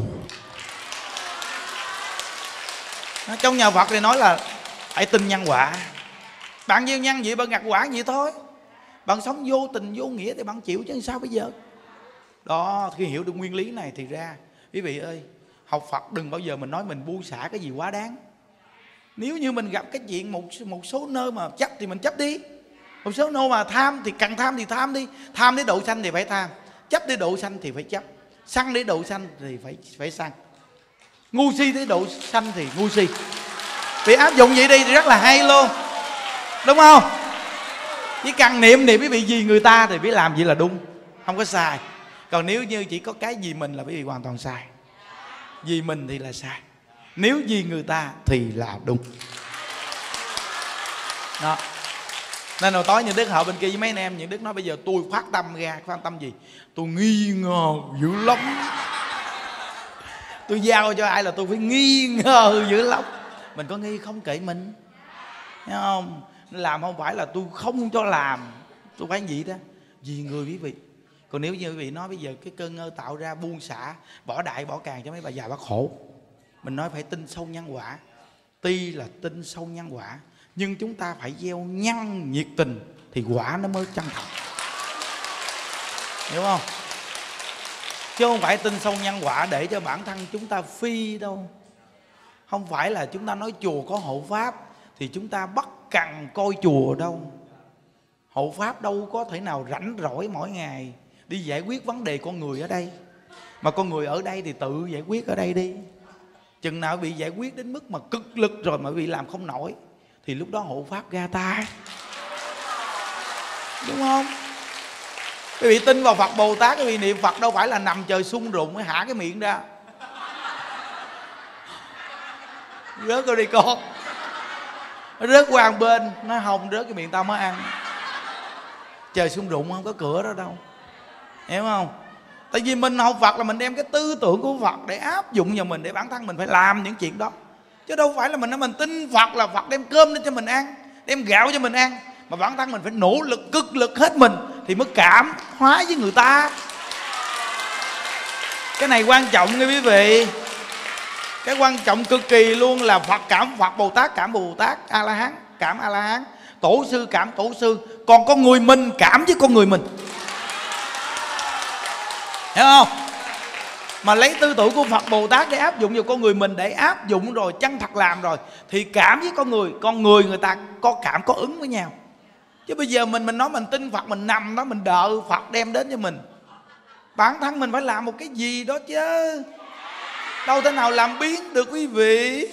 Trong nhà Phật thì nói là hãy tin nhân quả. Bạn gieo nhân vậy bạn gặt quả vậy thôi. Bạn sống vô tình vô nghĩa thì bạn chịu chứ sao bây giờ. Đó, khi hiểu được nguyên lý này thì ra quý vị ơi, học Phật đừng bao giờ mình nói mình buông xả cái gì quá đáng. Nếu như mình gặp cái chuyện một, một số nơi mà chấp thì mình chấp đi. Một số nơi mà tham thì cần tham thì tham đi. Tham để độ sanh thì phải tham, chấp để độ sanh thì phải chấp, sân để độ sanh thì phải phải sân, ngu si để độ sanh thì ngu si. Vì áp dụng vậy đi thì rất là hay luôn, đúng không? Chỉ cần niệm niệm quý vị vì người ta thì biết làm vậy là đúng, không có sai. Còn nếu như chỉ có cái gì mình là quý vị hoàn toàn sai. Vì mình thì là sai, nếu vì người ta thì là đúng. Đó. Nên hồi tối những Đức họp bên kia với mấy anh em, những Đức nói bây giờ tôi phát tâm ra. Phát tâm gì? Tôi nghi ngờ dữ lắm. Tôi giao cho ai là tôi phải nghi ngờ dữ lắm. Mình có nghi không kệ mình, thấy không? Làm không phải là tôi không cho làm, tôi phải gì đó vì người quý vị. Còn nếu như quý vị nói bây giờ cái cơn ngơ tạo ra buông xả, bỏ đại bỏ càng cho mấy bà già bác khổ. Mình nói phải tin sâu nhân quả. Tuy là tin sâu nhân quả, nhưng chúng ta phải gieo nhân nhiệt tình thì quả nó mới chân thật, hiểu không? Chứ không phải tin sâu nhân quả để cho bản thân chúng ta phi đâu. Không phải là chúng ta nói chùa có hộ pháp thì chúng ta bắt cằn coi chùa đâu. Hộ pháp đâu có thể nào rảnh rỗi mỗi ngày đi giải quyết vấn đề con người ở đây. Mà con người ở đây thì tự giải quyết ở đây đi. Chừng nào bị giải quyết đến mức mà cực lực rồi mà bị làm không nổi thì lúc đó hộ pháp ra tay, đúng không? Quý vị tin vào Phật Bồ Tát, quý vị niệm Phật đâu phải là nằm trời sung rụng mới hả cái miệng ra rớt rồi đi con, rớt qua một bên nó hồng rớt cái miệng tao mới ăn. Trời sung rụng không có cửa đó đâu, hiểu không? Tại vì mình học Phật là mình đem cái tư tưởng của Phật để áp dụng vào mình, để bản thân mình phải làm những chuyện đó. Chứ đâu phải là mình nói mình tin Phật là Phật đem cơm lên cho mình ăn, đem gạo cho mình ăn. Mà bản thân mình phải nỗ lực, cực lực hết mình thì mới cảm hóa với người ta. Cái này quan trọng nha quý vị. Cái quan trọng cực kỳ luôn là Phật cảm Phật, Bồ Tát cảm Bồ Tát, A-la-hán cảm A-la-hán, Tổ sư cảm Tổ sư. Còn con người mình cảm với con người mình, hiểu không? Mà lấy tư tưởng của Phật Bồ Tát để áp dụng vào con người mình, để áp dụng rồi chân thật làm rồi thì cảm với con người, con người người ta có cảm có ứng với nhau. Chứ bây giờ mình mình nói mình tin Phật, mình nằm đó mình đợi Phật đem đến cho mình, bản thân mình phải làm một cái gì đó chứ, đâu thể nào làm biến được quý vị.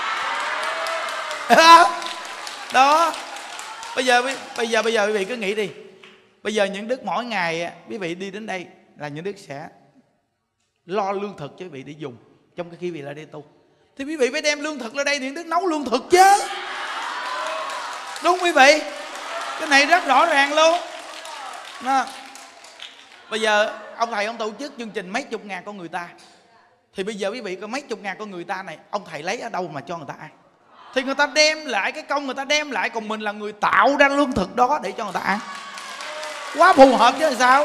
Đó. Bây giờ bây giờ bây giờ quý vị cứ nghĩ đi. Bây giờ những đức mỗi ngày quý vị đi đến đây là những đức sẽ lo lương thực cho quý vị để dùng trong cái khi quý vị là đi tu. Thì quý vị phải đem lương thực lên đây, những đức nấu lương thực chứ, đúng quý vị? Cái này rất rõ ràng luôn đó. Bây giờ ông thầy ông tổ chức chương trình mấy chục ngàn con người ta, thì bây giờ quý vị có mấy chục ngàn con người ta này, ông thầy lấy ở đâu mà cho người ta ăn? Thì người ta đem lại cái công, người ta đem lại, còn mình là người tạo ra lương thực đó để cho người ta ăn. Quá phù hợp chứ sao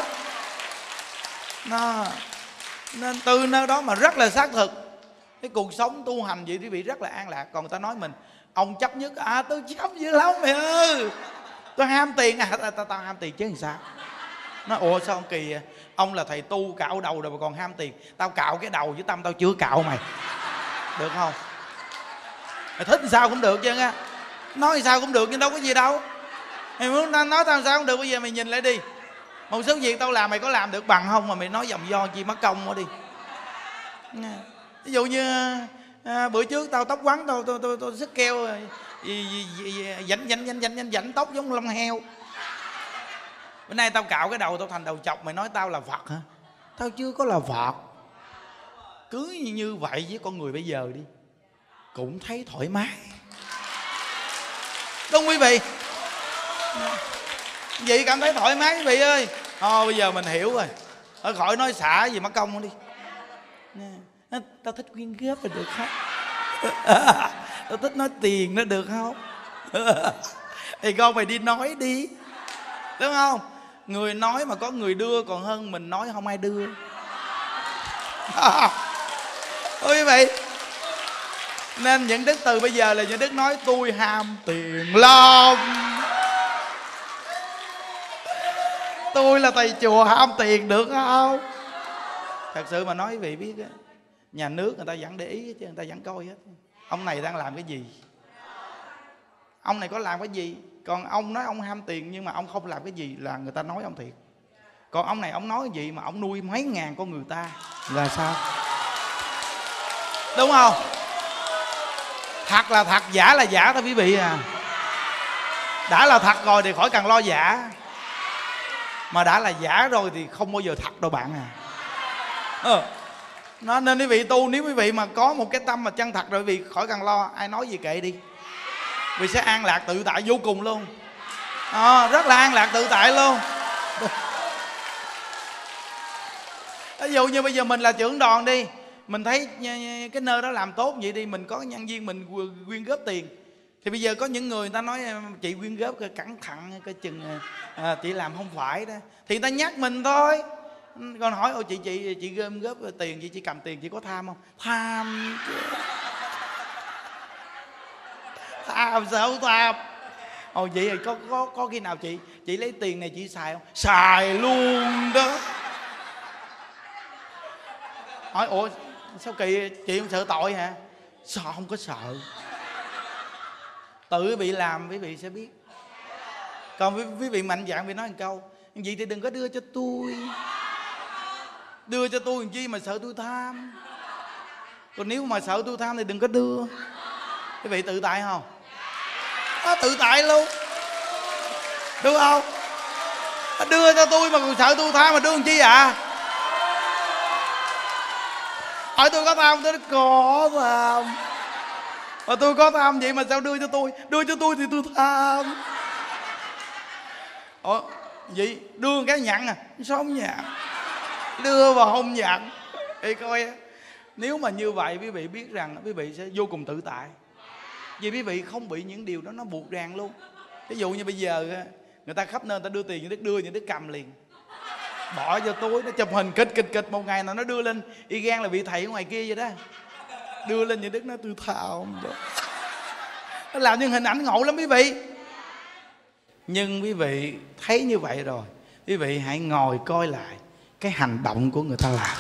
đó. Nên từ nơi đó mà rất là xác thực cái cuộc sống tu hành vậy quý vị rất là an lạc. Còn người ta nói mình ông chấp nhất, à tôi chấp dữ lắm mày ơi, tôi ham tiền, à tao, tao, tao ham tiền chứ làm sao. Nói ủa sao ông kỳ à? Ông là thầy tu cạo đầu rồi mà còn ham tiền. Tao cạo cái đầu với tâm tao chưa cạo mày, được không? Mày thích sao cũng được chứ á, nói sao cũng được nhưng đâu có gì đâu. Mày muốn nói tao sao cũng được, bây giờ mày nhìn lại đi, một số việc tao làm mày có làm được bằng không mà mày nói vòng vo chi mất công quá đi. Ví dụ như à, bữa trước tao tóc quắn, tao tôi tôi tôi sức keo dảnh dảnh dảnh dảnh dảnh tóc giống lông heo. Bữa nay tao cạo cái đầu tao thành đầu chọc, mày nói tao là Phật hả? Tao chưa có là Phật. Cứ như vậy với con người bây giờ đi cũng thấy thoải mái, đúng quý vị? Vậy cảm thấy thoải mái quý vị ơi. Thôi bây giờ mình hiểu rồi, thôi khỏi nói xả gì mất công đi. Tao thích quyên góp là được không? Tao thích nói tiền nó được không? Thì con mày đi nói đi, đúng không? Người nói mà có người đưa còn hơn mình nói không ai đưa. Ôi quý vị, nên những đức từ bây giờ là những đức nói tôi ham tiền lắm, tôi là thầy chùa ham tiền được không? Thật sự mà nói quý vị biết á, nhà nước người ta vẫn để ý chứ, người ta vẫn coi hết. Ông này đang làm cái gì, ông này có làm cái gì. Còn ông nói ông ham tiền nhưng mà ông không làm cái gì là người ta nói ông thiệt. Còn ông này ông nói cái gì mà ông nuôi mấy ngàn con người ta là sao, đúng không? Thật là thật, giả là giả thôi quý vị à. Đã là thật rồi thì khỏi cần lo giả, mà đã là giả rồi thì không bao giờ thật đâu bạn à. ờ. Nó nên quý vị tu, nếu quý vị mà có một cái tâm mà chân thật rồi quý vị khỏi cần lo, ai nói gì kệ đi, vì sẽ an lạc tự tại vô cùng luôn. à, Rất là an lạc tự tại luôn. Ví dụ như bây giờ mình là trưởng đoàn đi, mình thấy cái nơi đó làm tốt vậy đi, mình có nhân viên mình quyên góp tiền, thì bây giờ có những người, người ta nói chị quyên góp cẩn thận coi chừng à, chị làm không phải đó, thì người ta nhắc mình thôi. Còn hỏi ôi chị chị chị gom góp tiền, chị chị cầm tiền chị có tham không? Tham chứ. Tham sao không tham? Ồ vậy thì có có có khi nào chị chị lấy tiền này chị xài không? Xài luôn đó. Hỏi ủa sao kỳ chị không sợ tội hả? Sao không có sợ? Tự quý vị làm quý vị sẽ biết. Còn quý vị mạnh dạn, quý vị nói một câu: vậy thì đừng có đưa cho tôi. Đưa cho tôi làm chi mà sợ tôi tham. Còn nếu mà sợ tôi tham thì đừng có đưa. Quý vị tự tại không? Nó tự tại luôn, đúng không? Đưa cho tôi mà còn sợ tôi tham mà đưa làm chi ạ? À? Hỏi tôi có tham, tôi nói có tham. Mà tôi có tham vậy mà sao đưa cho tôi? Đưa cho tôi thì tôi tham. Ủa vậy đưa cái nhận à? Sao không nhận? Đưa vào không nhận. Thì coi, nếu mà như vậy quý vị biết rằng quý vị sẽ vô cùng tự tại. Vì quý vị không bị những điều đó nó buộc ràng luôn. Ví dụ như bây giờ người ta khắp nơi người ta đưa tiền, những Đức đưa, những Đức cầm liền, bỏ vô túi, nó chụp hình kịch kịch kịch. Một ngày nào nó đưa lên y gan là vị thầy ở ngoài kia vậy đó. Đưa lên những Đức nói tôi thao. Nó làm những hình ảnh ngộ lắm quý vị. Nhưng quý vị thấy như vậy rồi, quý vị hãy ngồi coi lại cái hành động của người ta làm,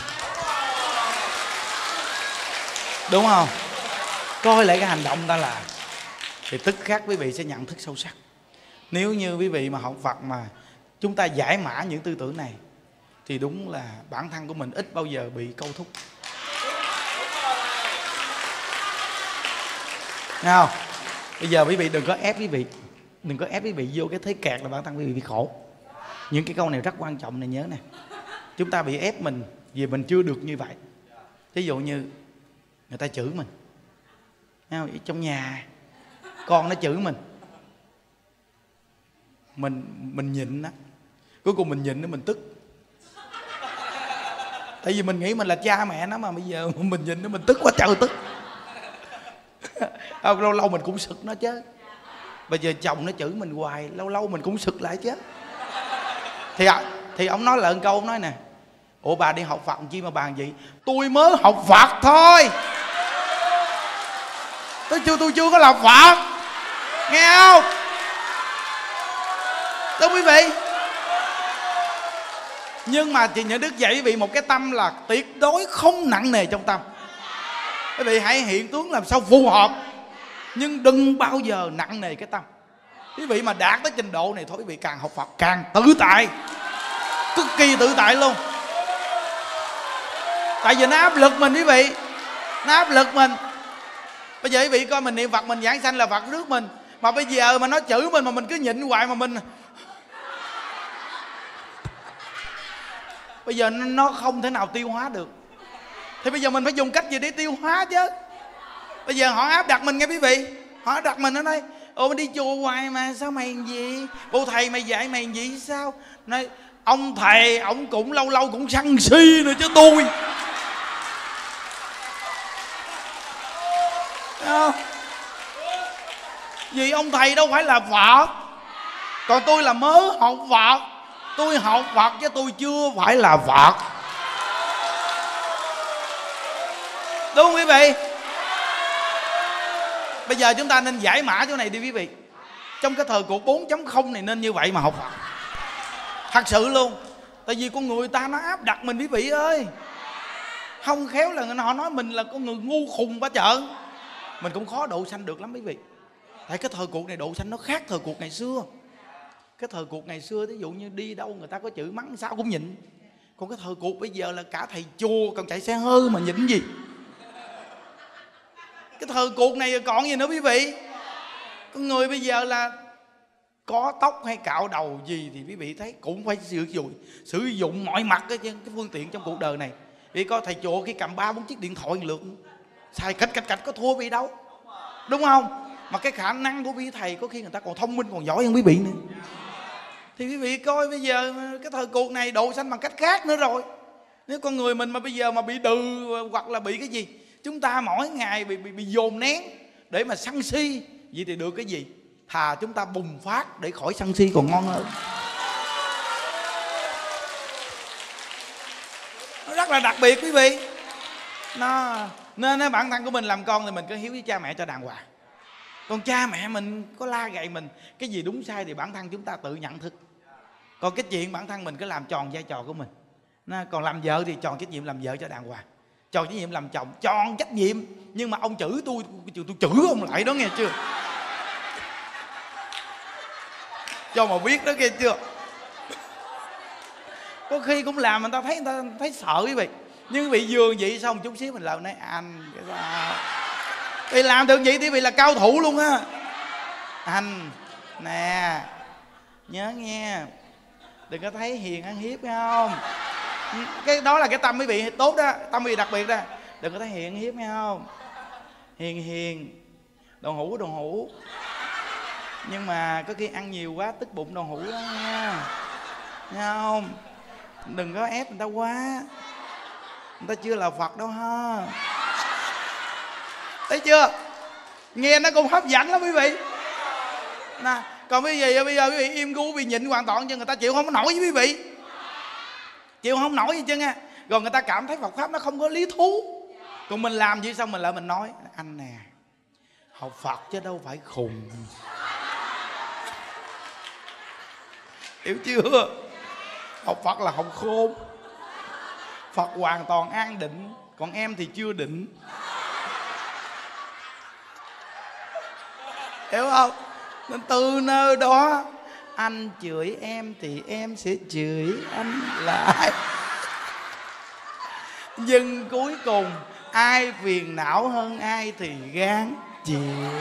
đúng không? Coi lại cái hành động người ta làm thì tức khắc quý vị sẽ nhận thức sâu sắc. Nếu như quý vị mà học Phật mà chúng ta giải mã những tư tưởng này thì đúng là bản thân của mình ít bao giờ bị câu thúc. Nghe không? Bây giờ quý vị đừng có ép quý vị, đừng có ép quý vị vô cái thế kẹt là bản thân quý vị bị khổ. Những cái câu này rất quan trọng này, nhớ nè. Chúng ta bị ép mình vì mình chưa được như vậy. Ví dụ như người ta chửi mình, nghe không? Trong nhà con nó chửi mình, mình mình nhịn đó. Cuối cùng mình nhịn nó mình tức. Tại vì mình nghĩ mình là cha mẹ nó, mà bây giờ mình nhìn nó mình tức quá trời tức. Lâu lâu mình cũng sực nó chứ. Bây giờ chồng nó chửi mình hoài, lâu lâu mình cũng sực lại chứ. Thì thì ông nói lại một câu, ông nói nè: ủa bà đi học Phật chi mà bàn vậy? Tôi mới học Phật thôi, tôi chưa tôi chưa có làm Phật, nghe không? Đúng quý vị. Nhưng mà chị Nhật Đức dạy quý vị một cái tâm là tuyệt đối không nặng nề trong tâm. Quý vị hãy hiện tướng làm sao phù hợp, nhưng đừng bao giờ nặng nề cái tâm. Quý vị mà đạt tới trình độ này thôi, quý vị càng học Phật càng tự tại, cực kỳ tự tại luôn. Tại vì nó áp lực mình quý vị, nó áp lực mình. Bây giờ quý vị coi mình niệm Phật, mình giảng sanh là Phật rước mình, mà bây giờ mà nó chửi mình mà mình cứ nhịn hoài, mà mình bây giờ nó không thể nào tiêu hóa được. Thì bây giờ mình phải dùng cách gì để tiêu hóa chứ? Bây giờ họ áp đặt mình nghe quý vị. Họ áp đặt mình ở đây: ồ mình đi chùa hoài mà sao mày làm gì? Bộ thầy mày dạy mày làm gì sao? Nói ông thầy ổng cũng lâu lâu cũng sân si nữa chứ tôi. Không? Vì ông thầy đâu phải là Phật, còn tôi là mới học Phật. Tôi học Phật chứ tôi chưa phải là Phật. Đúng không quý vị? Bây giờ chúng ta nên giải mã chỗ này đi quý vị. Trong cái thời cuộc bốn chấm không này nên như vậy mà học Phật. Thật sự luôn. Tại vì con người ta nó áp đặt mình quý vị ơi. Không khéo là họ nói mình là con người ngu khùng quá chợ. Mình cũng khó độ sanh được lắm quý vị. Tại cái thời cuộc này độ sanh nó khác thời cuộc ngày xưa. Cái thời cuộc ngày xưa, ví dụ như đi đâu người ta có chửi mắng sao cũng nhịn. Còn cái thời cuộc bây giờ là cả thầy chùa còn chạy xe hơi mà nhịn gì. Cái thời cuộc này còn gì nữa quý vị. Con người bây giờ là có tóc hay cạo đầu gì thì quý vị thấy cũng phải sử dụng sử dụng mọi mặt cái, cái phương tiện trong cuộc đời này. Vì có thầy chùa khi cầm ba bốn chiếc điện thoại lượt, xài cạch cạch cạch có thua quý vị đâu, đúng không? Mà cái khả năng của quý thầy có khi người ta còn thông minh còn giỏi hơn quý vị nữa. Thì quý vị coi bây giờ cái thời cuộc này độ sanh bằng cách khác nữa rồi. Nếu con người mình mà bây giờ mà bị đừ hoặc là bị cái gì, chúng ta mỗi ngày bị bị, bị dồn nén để mà sân si, vậy thì được cái gì? Thà chúng ta bùng phát để khỏi sân si còn ngon hơn. Nó rất là đặc biệt quý vị. Nó nên bản thân của mình làm con thì mình cứ hiếu với cha mẹ cho đàng hoàng. Còn cha mẹ mình có la gậy mình, cái gì đúng sai thì bản thân chúng ta tự nhận thức. Còn cái chuyện bản thân mình cứ làm tròn vai trò của mình. Còn làm vợ thì tròn trách nhiệm làm vợ cho đàng hoàng, tròn trách nhiệm làm chồng, tròn trách nhiệm. Nhưng mà ông chửi tôi, tôi chửi ông lại đó, nghe chưa? Cho mà biết đó, nghe chưa? Có khi cũng làm người ta thấy người ta thấy sợ quý vị. Nhưng quý vị vừa vậy xong chút xíu mình làm nói anh cái sao? Vì làm được vậy thì vì là cao thủ luôn á. Anh nè, nhớ nghe, đừng có thấy hiền ăn hiếp nghe không? Cái đó là cái tâm quý vị tốt đó, tâm quý vị đặc biệt đó. Đừng có thấy hiền ăn hiếp nghe không? Hiền hiền, đồ hũ đồ hũ. Nhưng mà có khi ăn nhiều quá tức bụng đồ hũ đó nha. Nghe không? Đừng có ép người ta quá. Người ta chưa là Phật đâu ha. Thấy chưa? Nghe nó cũng hấp dẫn lắm quý vị. Nè, còn cái gì bây giờ quý vị im gu, quý vị nhịn hoàn toàn cho người ta chịu không nổi với quý vị. Chịu không nổi gì chứ nha. Rồi người ta cảm thấy Phật Pháp nó không có lý thú. Còn mình làm gì xong mình lại mình nói anh nè, học Phật chứ đâu phải khùng. Hiểu chưa? Học Phật là học khôn. Phật hoàn toàn an định, còn em thì chưa định. Hiểu không? Nên từ nơi đó anh chửi em thì em sẽ chửi anh lại. Nhưng cuối cùng ai phiền não hơn ai thì gán chịu.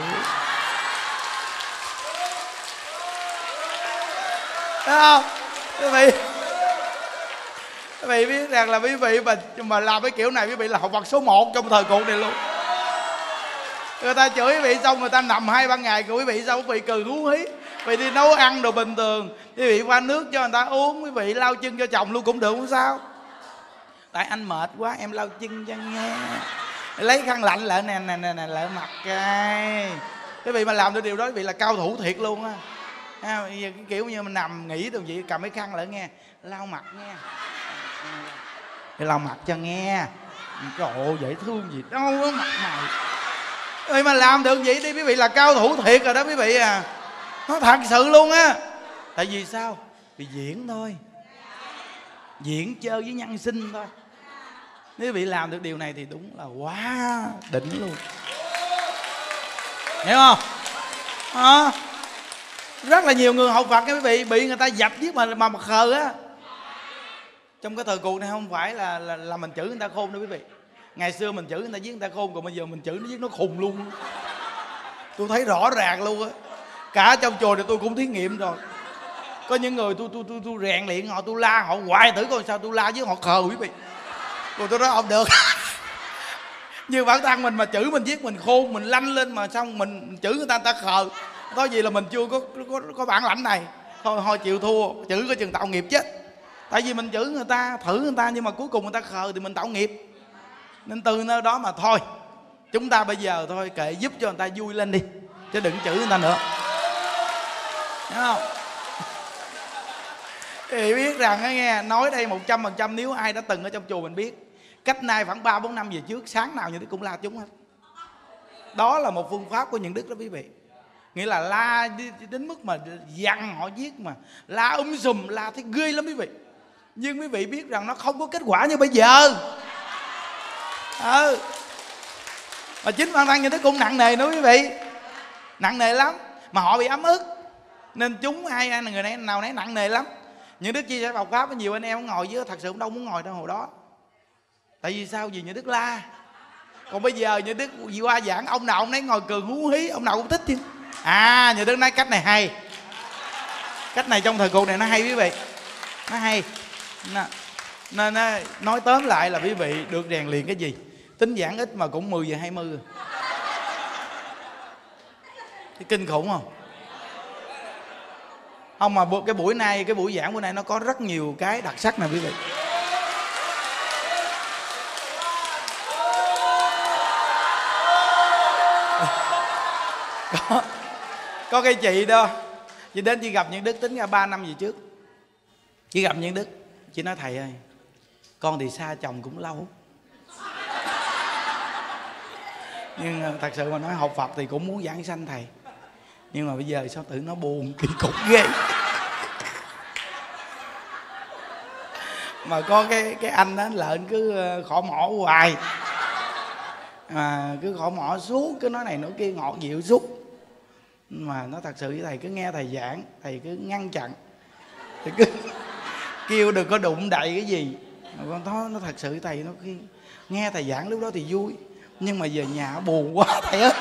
Thấy không? Quý vị, quý vị biết rằng là quý vị mà, mà làm cái kiểu này quý vị là học Phật số một trong thời cuộc này luôn. Người ta chửi quý vị xong người ta nằm hai ba ngày của quý vị sao quý vị cười hú hí. Quý vị đi nấu ăn đồ bình thường, quý vị pha nước cho người ta uống, quý vị lau chân cho chồng luôn cũng được, không sao. Tại anh mệt quá em lau chân cho nghe. Lấy khăn lạnh lại nè nè nè nè lại mặt coi. Quý vị mà làm được điều đó quý vị là cao thủ thiệt luôn á. À, cái kiểu như mình nằm nghỉ tụi chị cầm cái khăn lại nghe, lau mặt nghe, lau mặt cho nghe. Trời ơi dễ thương gì đâu có mặt mày. Quý vị mà làm được vậy đi quý vị là cao thủ thiệt rồi đó quý vị à. Nó thật sự luôn á. Tại vì sao? Vì diễn thôi, diễn chơi với nhân sinh thôi. Nếu quý vị làm được điều này thì đúng là quá đỉnh luôn. Hiểu không? À, rất là nhiều người học Phật các quý vị bị người ta dập giết mà mà, mà khờ á. Trong cái thời cuộc này không phải là, là là mình chửi người ta khôn đâu quý vị. Ngày xưa mình chửi người ta giết người ta khôn, còn bây giờ mình chửi nó giết nó khùng luôn. Tôi thấy rõ ràng luôn á. Cả trong chùa này tôi cũng thí nghiệm rồi. Có những người tôi tôi tôi tôi rèn luyện họ, tôi la họ hoài thử coi sao tôi la với họ khờ quý vị. Rồi tôi nói không được. Như bản thân mình mà chửi mình giết mình khôn, mình lanh lên mà xong mình chửi người ta người ta khờ. Nói gì là mình chưa có có, có bản lãnh này. Thôi thôi chịu thua, chửi có chừng tạo nghiệp chết. Tại vì mình chửi người ta, thử người ta nhưng mà cuối cùng người ta khờ thì mình tạo nghiệp. Nên từ nơi đó mà thôi, chúng ta bây giờ thôi kệ giúp cho người ta vui lên đi, chứ đừng chửi người ta nữa. Thấy không? Thì biết rằng á nghe, nói đây một trăm phần trăm nếu ai đã từng ở trong chùa mình biết. Cách nay khoảng ba bốn năm về trước, sáng nào Nhuận Đức cũng la chúng hết. Đó là một phương pháp của Nhuận Đức đó quý vị. Nghĩa là la đến mức mà dằn họ giết mà la um sùm, la thấy ghê lắm quý vị. Nhưng quý vị biết rằng nó không có kết quả như bây giờ. Ừ. Mà chính bản thân Nhuận Đức cũng nặng nề nữa quý vị. Nặng nề lắm. Mà họ bị ấm ức. Nên chúng ai, ai người này nào nấy nặng nề lắm. Nhuận Đức chia sẻ Phật Pháp với nhiều anh em ngồi với, thật sự cũng đâu muốn ngồi đâu hồi đó. Tại vì sao? Vì Nhuận Đức la. Còn bây giờ Nhuận Đức qua giảng, ông nào ông nấy ngồi cười hú hí, ông nào cũng thích chứ. À, Nhuận Đức nói cách này hay. Cách này trong thời cuộc này nó hay quý vị. Nó hay. Nên nói tóm lại là quý vị được rèn luyện cái gì? Tính giảng ít mà cũng mười giờ hai mươi rồi. Cái kinh khủng không? Không mà cái buổi nay, cái buổi giảng bữa nay nó có rất nhiều cái đặc sắc nè quý vị. Có, có cái chị đó, chị đến chị gặp Nhuận Đức tính ra ba năm về trước. Chị gặp Nhuận Đức, chị nói thầy ơi, con thì xa chồng cũng lâu. Nhưng thật sự mà nói học Phật thì cũng muốn giảng sanh thầy. Nhưng mà bây giờ sao tự nó buồn kỳ cục ghê. Mà có cái cái anh đó lợn cứ khỏ mỏ hoài. à, cứ khổ mỏ suốt, cứ nói này nói kia ngọt dịu suốt. Mà nó thật sự với thầy, cứ nghe thầy giảng, thầy cứ ngăn chặn, thầy cứ kêu đừng có đụng đậy cái gì. Mà con nói nó thật sự thầy, nó khi nghe thầy giảng lúc đó thì vui, nhưng mà về nhà buồn quá thầy ơi.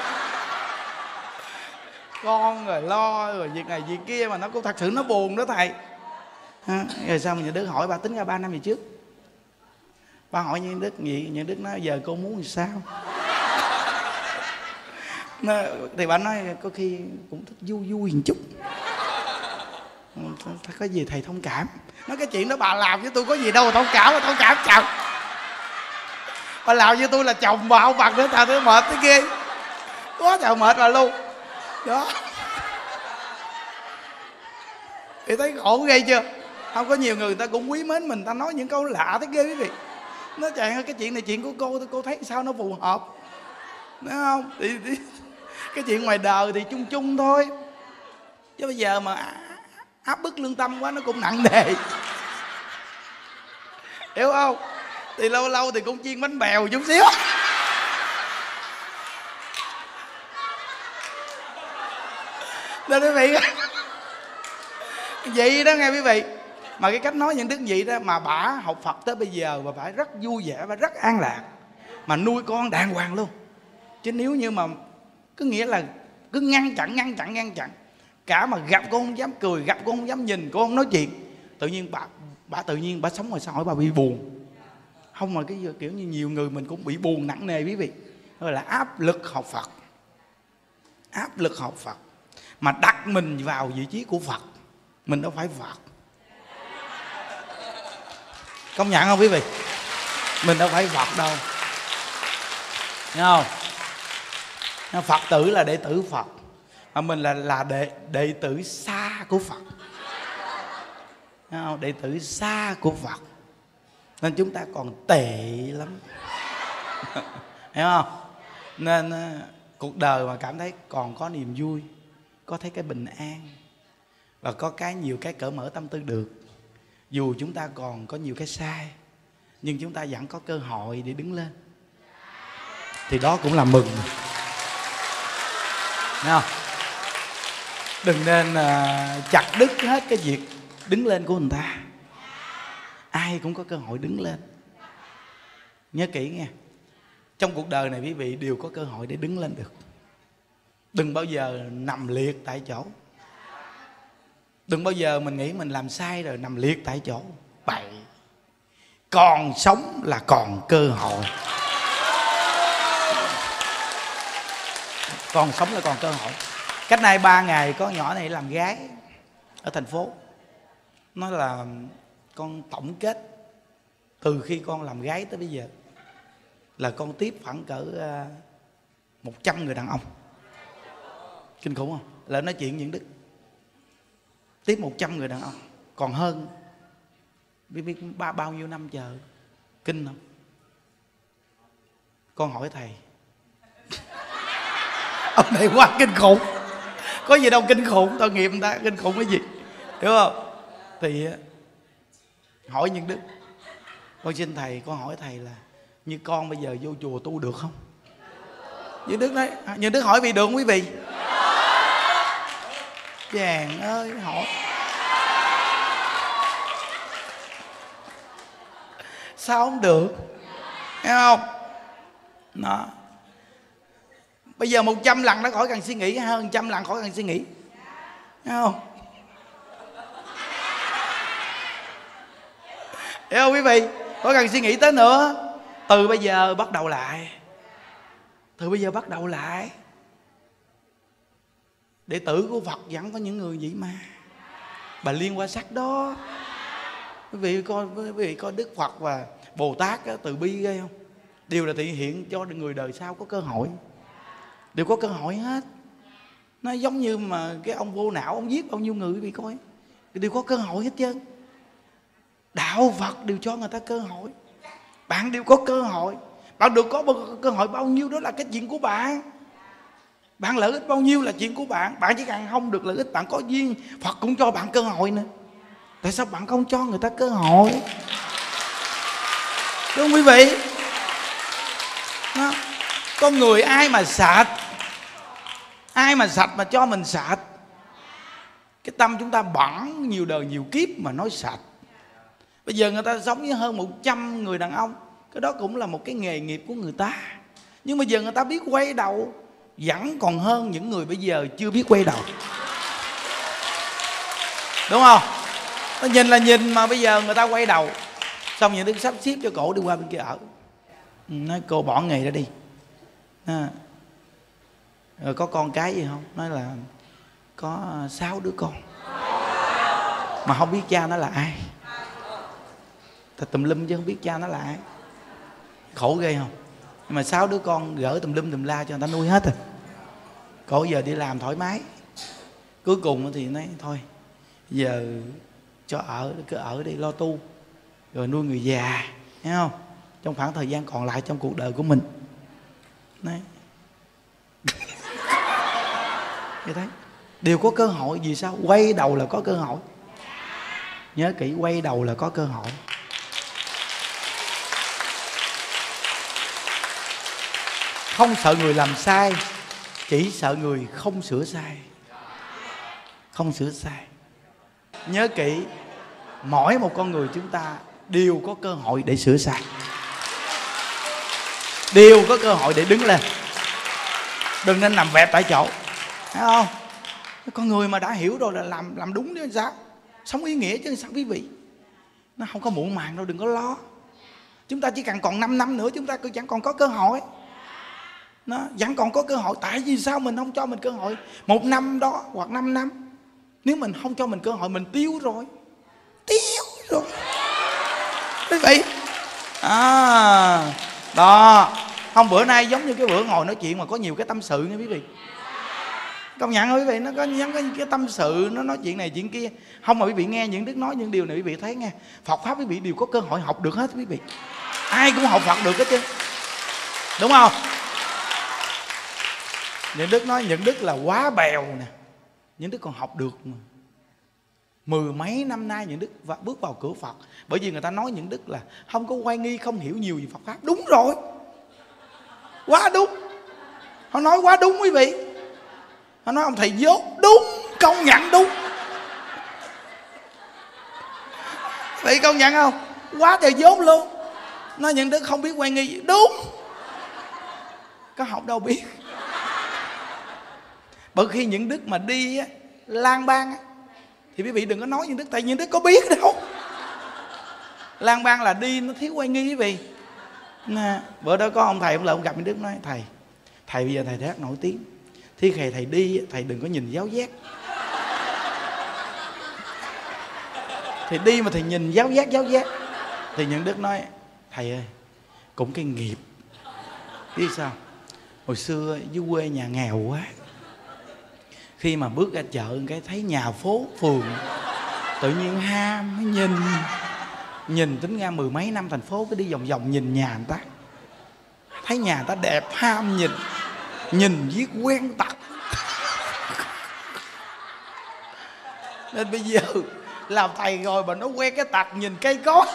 Con rồi lo rồi việc này việc kia mà nó cũng thật sự nó buồn đó thầy. À, rồi sao mà nhà Đức hỏi ba tính ra ba năm về trước, ba hỏi Nhân Đức gì, Nhân Đức nói giờ cô muốn thì sao. Nó, thì bà nói có khi cũng thích vui vui một chút, có gì thầy thông cảm. Nói cái chuyện đó bà làm với tôi có gì đâu mà thông cảm, mà thông cảm chồng. Bà làm với tôi là chồng bà không bằng nữa, thà tôi mệt thế kia, quá trời mệt bà luôn đó. Thì thấy khổ ghê chưa. Không có nhiều người, người ta cũng quý mến mình, ta nói những câu lạ thế ghê quý vị. Nó chạy cái chuyện này chuyện của cô, cô thấy sao nó phù hợp, đúng không? Thì, thì cái chuyện ngoài đời thì chung chung thôi, chứ bây giờ mà áp bức lương tâm quá nó cũng nặng nề, hiểu không? Thì lâu lâu thì cũng chiên bánh bèo chút xíu. Nên quý vị vậy đó nghe quý vị. Mà cái cách nói những đức vậy đó, mà bả học Phật tới bây giờ và phải rất vui vẻ và rất an lạc, mà nuôi con đàng hoàng luôn. Chứ nếu như mà cứ nghĩa là cứ ngăn chặn ngăn chặn ngăn chặn, cả mà gặp con không dám cười, gặp con không dám nhìn, con không nói chuyện, tự nhiên bà bà tự nhiên bà sống ngoài xã hội bà bị buồn. Không, mà cái kiểu như nhiều người mình cũng bị buồn nặng nề quý vị, gọi là áp lực học Phật. Áp lực học Phật mà đặt mình vào vị trí của Phật, mình đâu phải Phật. Công nhận không quý vị? Mình đâu phải Phật đâu, thấy không? Phật tử là đệ tử Phật, mà mình là là đệ đệ tử xa của Phật, thấy không? Đệ tử xa của Phật, nên chúng ta còn tệ lắm. Hiểu không? Nên cuộc đời mà cảm thấy còn có niềm vui, có thấy cái bình an, và có cái nhiều cái cởi mở tâm tư được, dù chúng ta còn có nhiều cái sai, nhưng chúng ta vẫn có cơ hội để đứng lên, thì đó cũng là mừng. Thấy không? Đừng nên uh, chặt đứt hết cái việc đứng lên của người ta. Ai cũng có cơ hội đứng lên. Nhớ kỹ nghe, trong cuộc đời này quý vị đều có cơ hội để đứng lên được. Đừng bao giờ nằm liệt tại chỗ. Đừng bao giờ mình nghĩ mình làm sai rồi nằm liệt tại chỗ. Bậy. Còn sống là còn cơ hội. Còn sống là còn cơ hội. Cách nay ba ngày có nhỏ này làm gái ở thành phố. Nó là con tổng kết từ khi con làm gái tới bây giờ là con tiếp khoảng cỡ một trăm người đàn ông. Kinh khủng không? Là nói chuyện những đức tiếp một trăm người đàn ông, còn hơn. Biết biết ba, bao nhiêu năm chờ. Kinh không? Con hỏi thầy, ông này quá kinh khủng. Có gì đâu kinh khủng, tội nghiệp người ta, kinh khủng cái gì, hiểu không? Thì hỏi những đức, con xin thầy, con hỏi thầy là như con bây giờ vô chùa tu được không? Những đức nói, những đức hỏi vì được không quý vị? Chàng ơi, hỏi sao không được, thấy không? Đó. Bây giờ một trăm lần nó khỏi cần suy nghĩ, hơn trăm lần khỏi cần suy nghĩ, thấy không? Hiểu không quý vị? Khỏi cần suy nghĩ tới nữa. Từ bây giờ bắt đầu lại. Từ bây giờ bắt đầu lại. Đệ tử của Phật vẫn có những người vậy mà. Bà Liên Hoa Sắc đó, quý vị coi, quý vị coi Đức Phật và Bồ Tát đó, từ bi ghê không? Đều là thể hiện cho người đời sau có cơ hội. Đều có cơ hội hết. Nó giống như mà cái ông vô não, ông giết bao nhiêu người quý vị coi, đều có cơ hội hết trơn. Đạo Phật đều cho người ta cơ hội. Bạn đều có cơ hội. Bạn được có cơ hội bao nhiêu đó là cái chuyện của bạn. Bạn lợi ích bao nhiêu là chuyện của bạn. Bạn chỉ cần không được lợi ích, bạn có duyên, Phật cũng cho bạn cơ hội nữa. Tại sao bạn không cho người ta cơ hội? Đúng không quý vị? Đó. Con người ai mà sạch, ai mà sạch mà cho mình sạch. Cái tâm chúng ta bẩn nhiều đời nhiều kiếp mà nói sạch. Bây giờ người ta sống với hơn một trăm người đàn ông, cái đó cũng là một cái nghề nghiệp của người ta. Nhưng bây giờ người ta biết quay đầu, vẫn còn hơn những người bây giờ chưa biết quay đầu. Đúng không? Nó nhìn là nhìn mà bây giờ người ta quay đầu. Xong những đứa sắp xếp cho cổ đi qua bên kia ở. Nói cô bỏ nghề đó đi. À, rồi có con cái gì không? Nói là có sáu đứa con mà không biết cha nó là ai. Thật tùm lum chứ không biết cha nó là ai. Khổ ghê không? Nhưng mà sáu đứa con gỡ tùm lum tùm la cho người ta nuôi hết rồi. Cổ giờ đi làm thoải mái. Cuối cùng thì nói thôi giờ cho ở, cứ ở đi lo tu rồi nuôi người già, thấy không? Trong khoảng thời gian còn lại trong cuộc đời của mình. Đấy. Vậy thấy đều có cơ hội. Vì sao? Quay đầu là có cơ hội. Nhớ kỹ, quay đầu là có cơ hội. Không sợ người làm sai, chỉ sợ người không sửa sai. Không sửa sai. Nhớ kỹ, mỗi một con người chúng ta đều có cơ hội để sửa sai, đều có cơ hội để đứng lên. Đừng nên nằm vẹp tại chỗ, thấy không? Con người mà đã hiểu rồi là làm làm đúng chứ sao? Sống ý nghĩa chứ sao quý vị? Nó không có muộn màng đâu, đừng có lo. Chúng ta chỉ cần còn năm năm nữa chúng ta cứ chẳng còn có cơ hội. Nó vẫn còn có cơ hội. Tại vì sao mình không cho mình cơ hội? Một năm đó hoặc năm năm, nếu mình không cho mình cơ hội, mình tiêu rồi. Tiêu rồi quý vị. À, đó. Không, bữa nay giống như cái bữa ngồi nói chuyện mà có nhiều cái tâm sự nha quý vị. Công nhận không quý vị? Nó có giống cái, cái tâm sự, nó nói chuyện này chuyện kia. Không mà quý vị nghe những Đức nói những điều này quý vị thấy nghe, Phật Pháp quý vị đều có cơ hội học được hết quý vị. Ai cũng học Phật được hết chứ. Đúng không? Những Đức nói những Đức là quá bèo nè. Những Đức còn học được mà. Mười mấy năm nay những Đức bước vào cửa Phật. Bởi vì người ta nói những Đức là không có oai nghi, không hiểu nhiều về Phật Pháp. Đúng rồi, quá đúng. Họ nói quá đúng quý vị. Họ nói ông thầy dốt. Đúng, công nhận đúng. Vậy công nhận không? Quá trời dốt luôn. Nói những Đức không biết oai nghi. Đúng, có học đâu biết. Bởi khi những Đức mà đi á, lang bang á, thì quý vị đừng có nói những Đức, tại những Đức có biết đâu. Lang bang là đi nó thiếu oai nghi quý vị. Nè, bữa đó có ông thầy ông lại ông gặp những Đức nói thầy, thầy bây giờ thầy rất nổi tiếng, thì khi thầy đi thầy đừng có nhìn giáo giác. Thì đi mà thầy nhìn giáo giác giáo giác. Thì những Đức nói thầy ơi, cũng cái nghiệp. Biết sao? Hồi xưa dưới quê nhà nghèo quá, khi mà bước ra chợ cái thấy nhà phố phường, tự nhiên ham nhìn. Nhìn tính ra mười mấy năm thành phố, cứ đi vòng vòng nhìn nhà người ta, thấy nhà người ta đẹp ham nhìn. Nhìn viết quen tật. Nên bây giờ làm thầy rồi mà nó quen cái tật nhìn cây cối,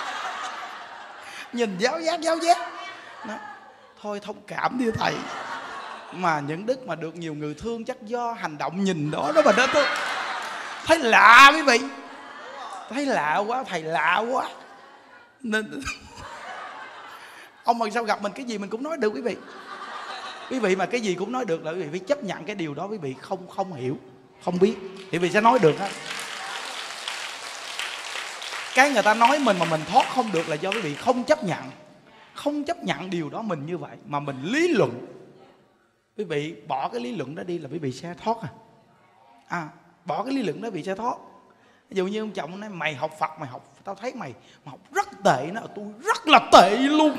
nhìn giáo giác giáo giác. Nó, thôi thông cảm đi thầy. Mà những Đức mà được nhiều người thương chắc do hành động nhìn đó đó mà nó thương. Thấy lạ quý vị. Thấy lạ quá, thầy lạ quá. Nên ông mà sao gặp mình cái gì mình cũng nói được quý vị. Quý vị mà cái gì cũng nói được là quý vị phải chấp nhận cái điều đó quý vị không không hiểu, không biết thì quý vị sẽ nói được á. Cái người ta nói mình mà mình thoát không được là do quý vị không chấp nhận. Không chấp nhận điều đó mình như vậy mà mình lý luận. Quý vị bỏ cái lý luận đó đi là quý vị sẽ thoát à. À, bỏ cái lý luận đó quý vị sẽ thoát. Ví dụ như ông chồng nói mày học Phật, mày học, tao thấy mày, mày học rất tệ. Nó tôi rất là tệ luôn.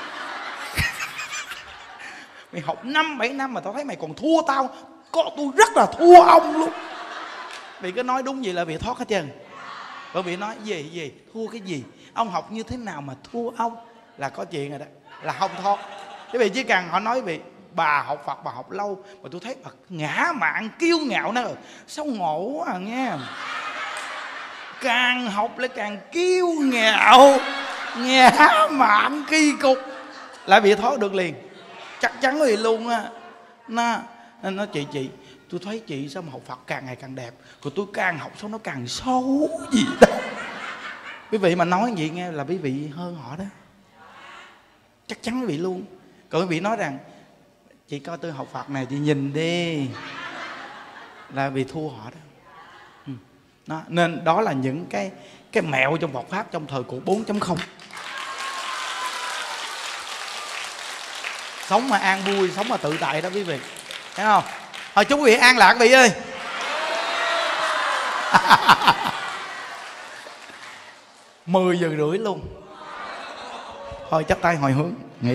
Mày học năm bảy năm mà tao thấy mày còn thua tao, có tôi rất là thua ông luôn. Vì cứ nói đúng vậy là bị thoát hết trơn. Bởi vì nói gì gì thua cái gì, ông học như thế nào mà thua ông, là có chuyện rồi đó, là không thoát. Quý vị chỉ cần họ nói vì bà học Phật bà học lâu mà tôi thấy bà ngã mạn kiêu ngạo nữa, sao ngộ à nghe. Càng học lại càng kiêu ngạo, ngã mạn kỳ cục, lại bị thoát được liền. Chắc chắn quý vị luôn á. Nó nó chị chị tôi thấy chị sao mà học Phật càng ngày càng đẹp, rồi tôi càng học sao nó càng xấu gì đó. Quý vị mà nói vậy nghe là quý vị hơn họ đó, chắc chắn quý vị luôn. Còn quý vị nói rằng chị coi tôi học Phật này chị nhìn đi, là vì thua họ đó. Ừ. Đó. Nên đó là những cái cái mẹo trong Phật pháp trong thời cuộc bốn chấm không. Sống mà an vui, sống mà tự tại đó quý vị, thấy không? Thôi chúc quý vị an lạc quý vị ơi. Mười giờ rưỡi luôn. Thôi chắp tay hồi hướng nghỉ.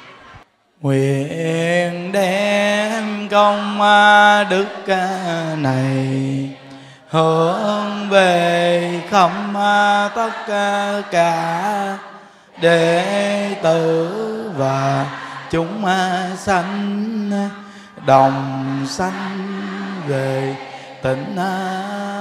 Nguyện đem công đức này hướng về khắp tất cả đệ tử và chúng sanh đồng sanh về tịnh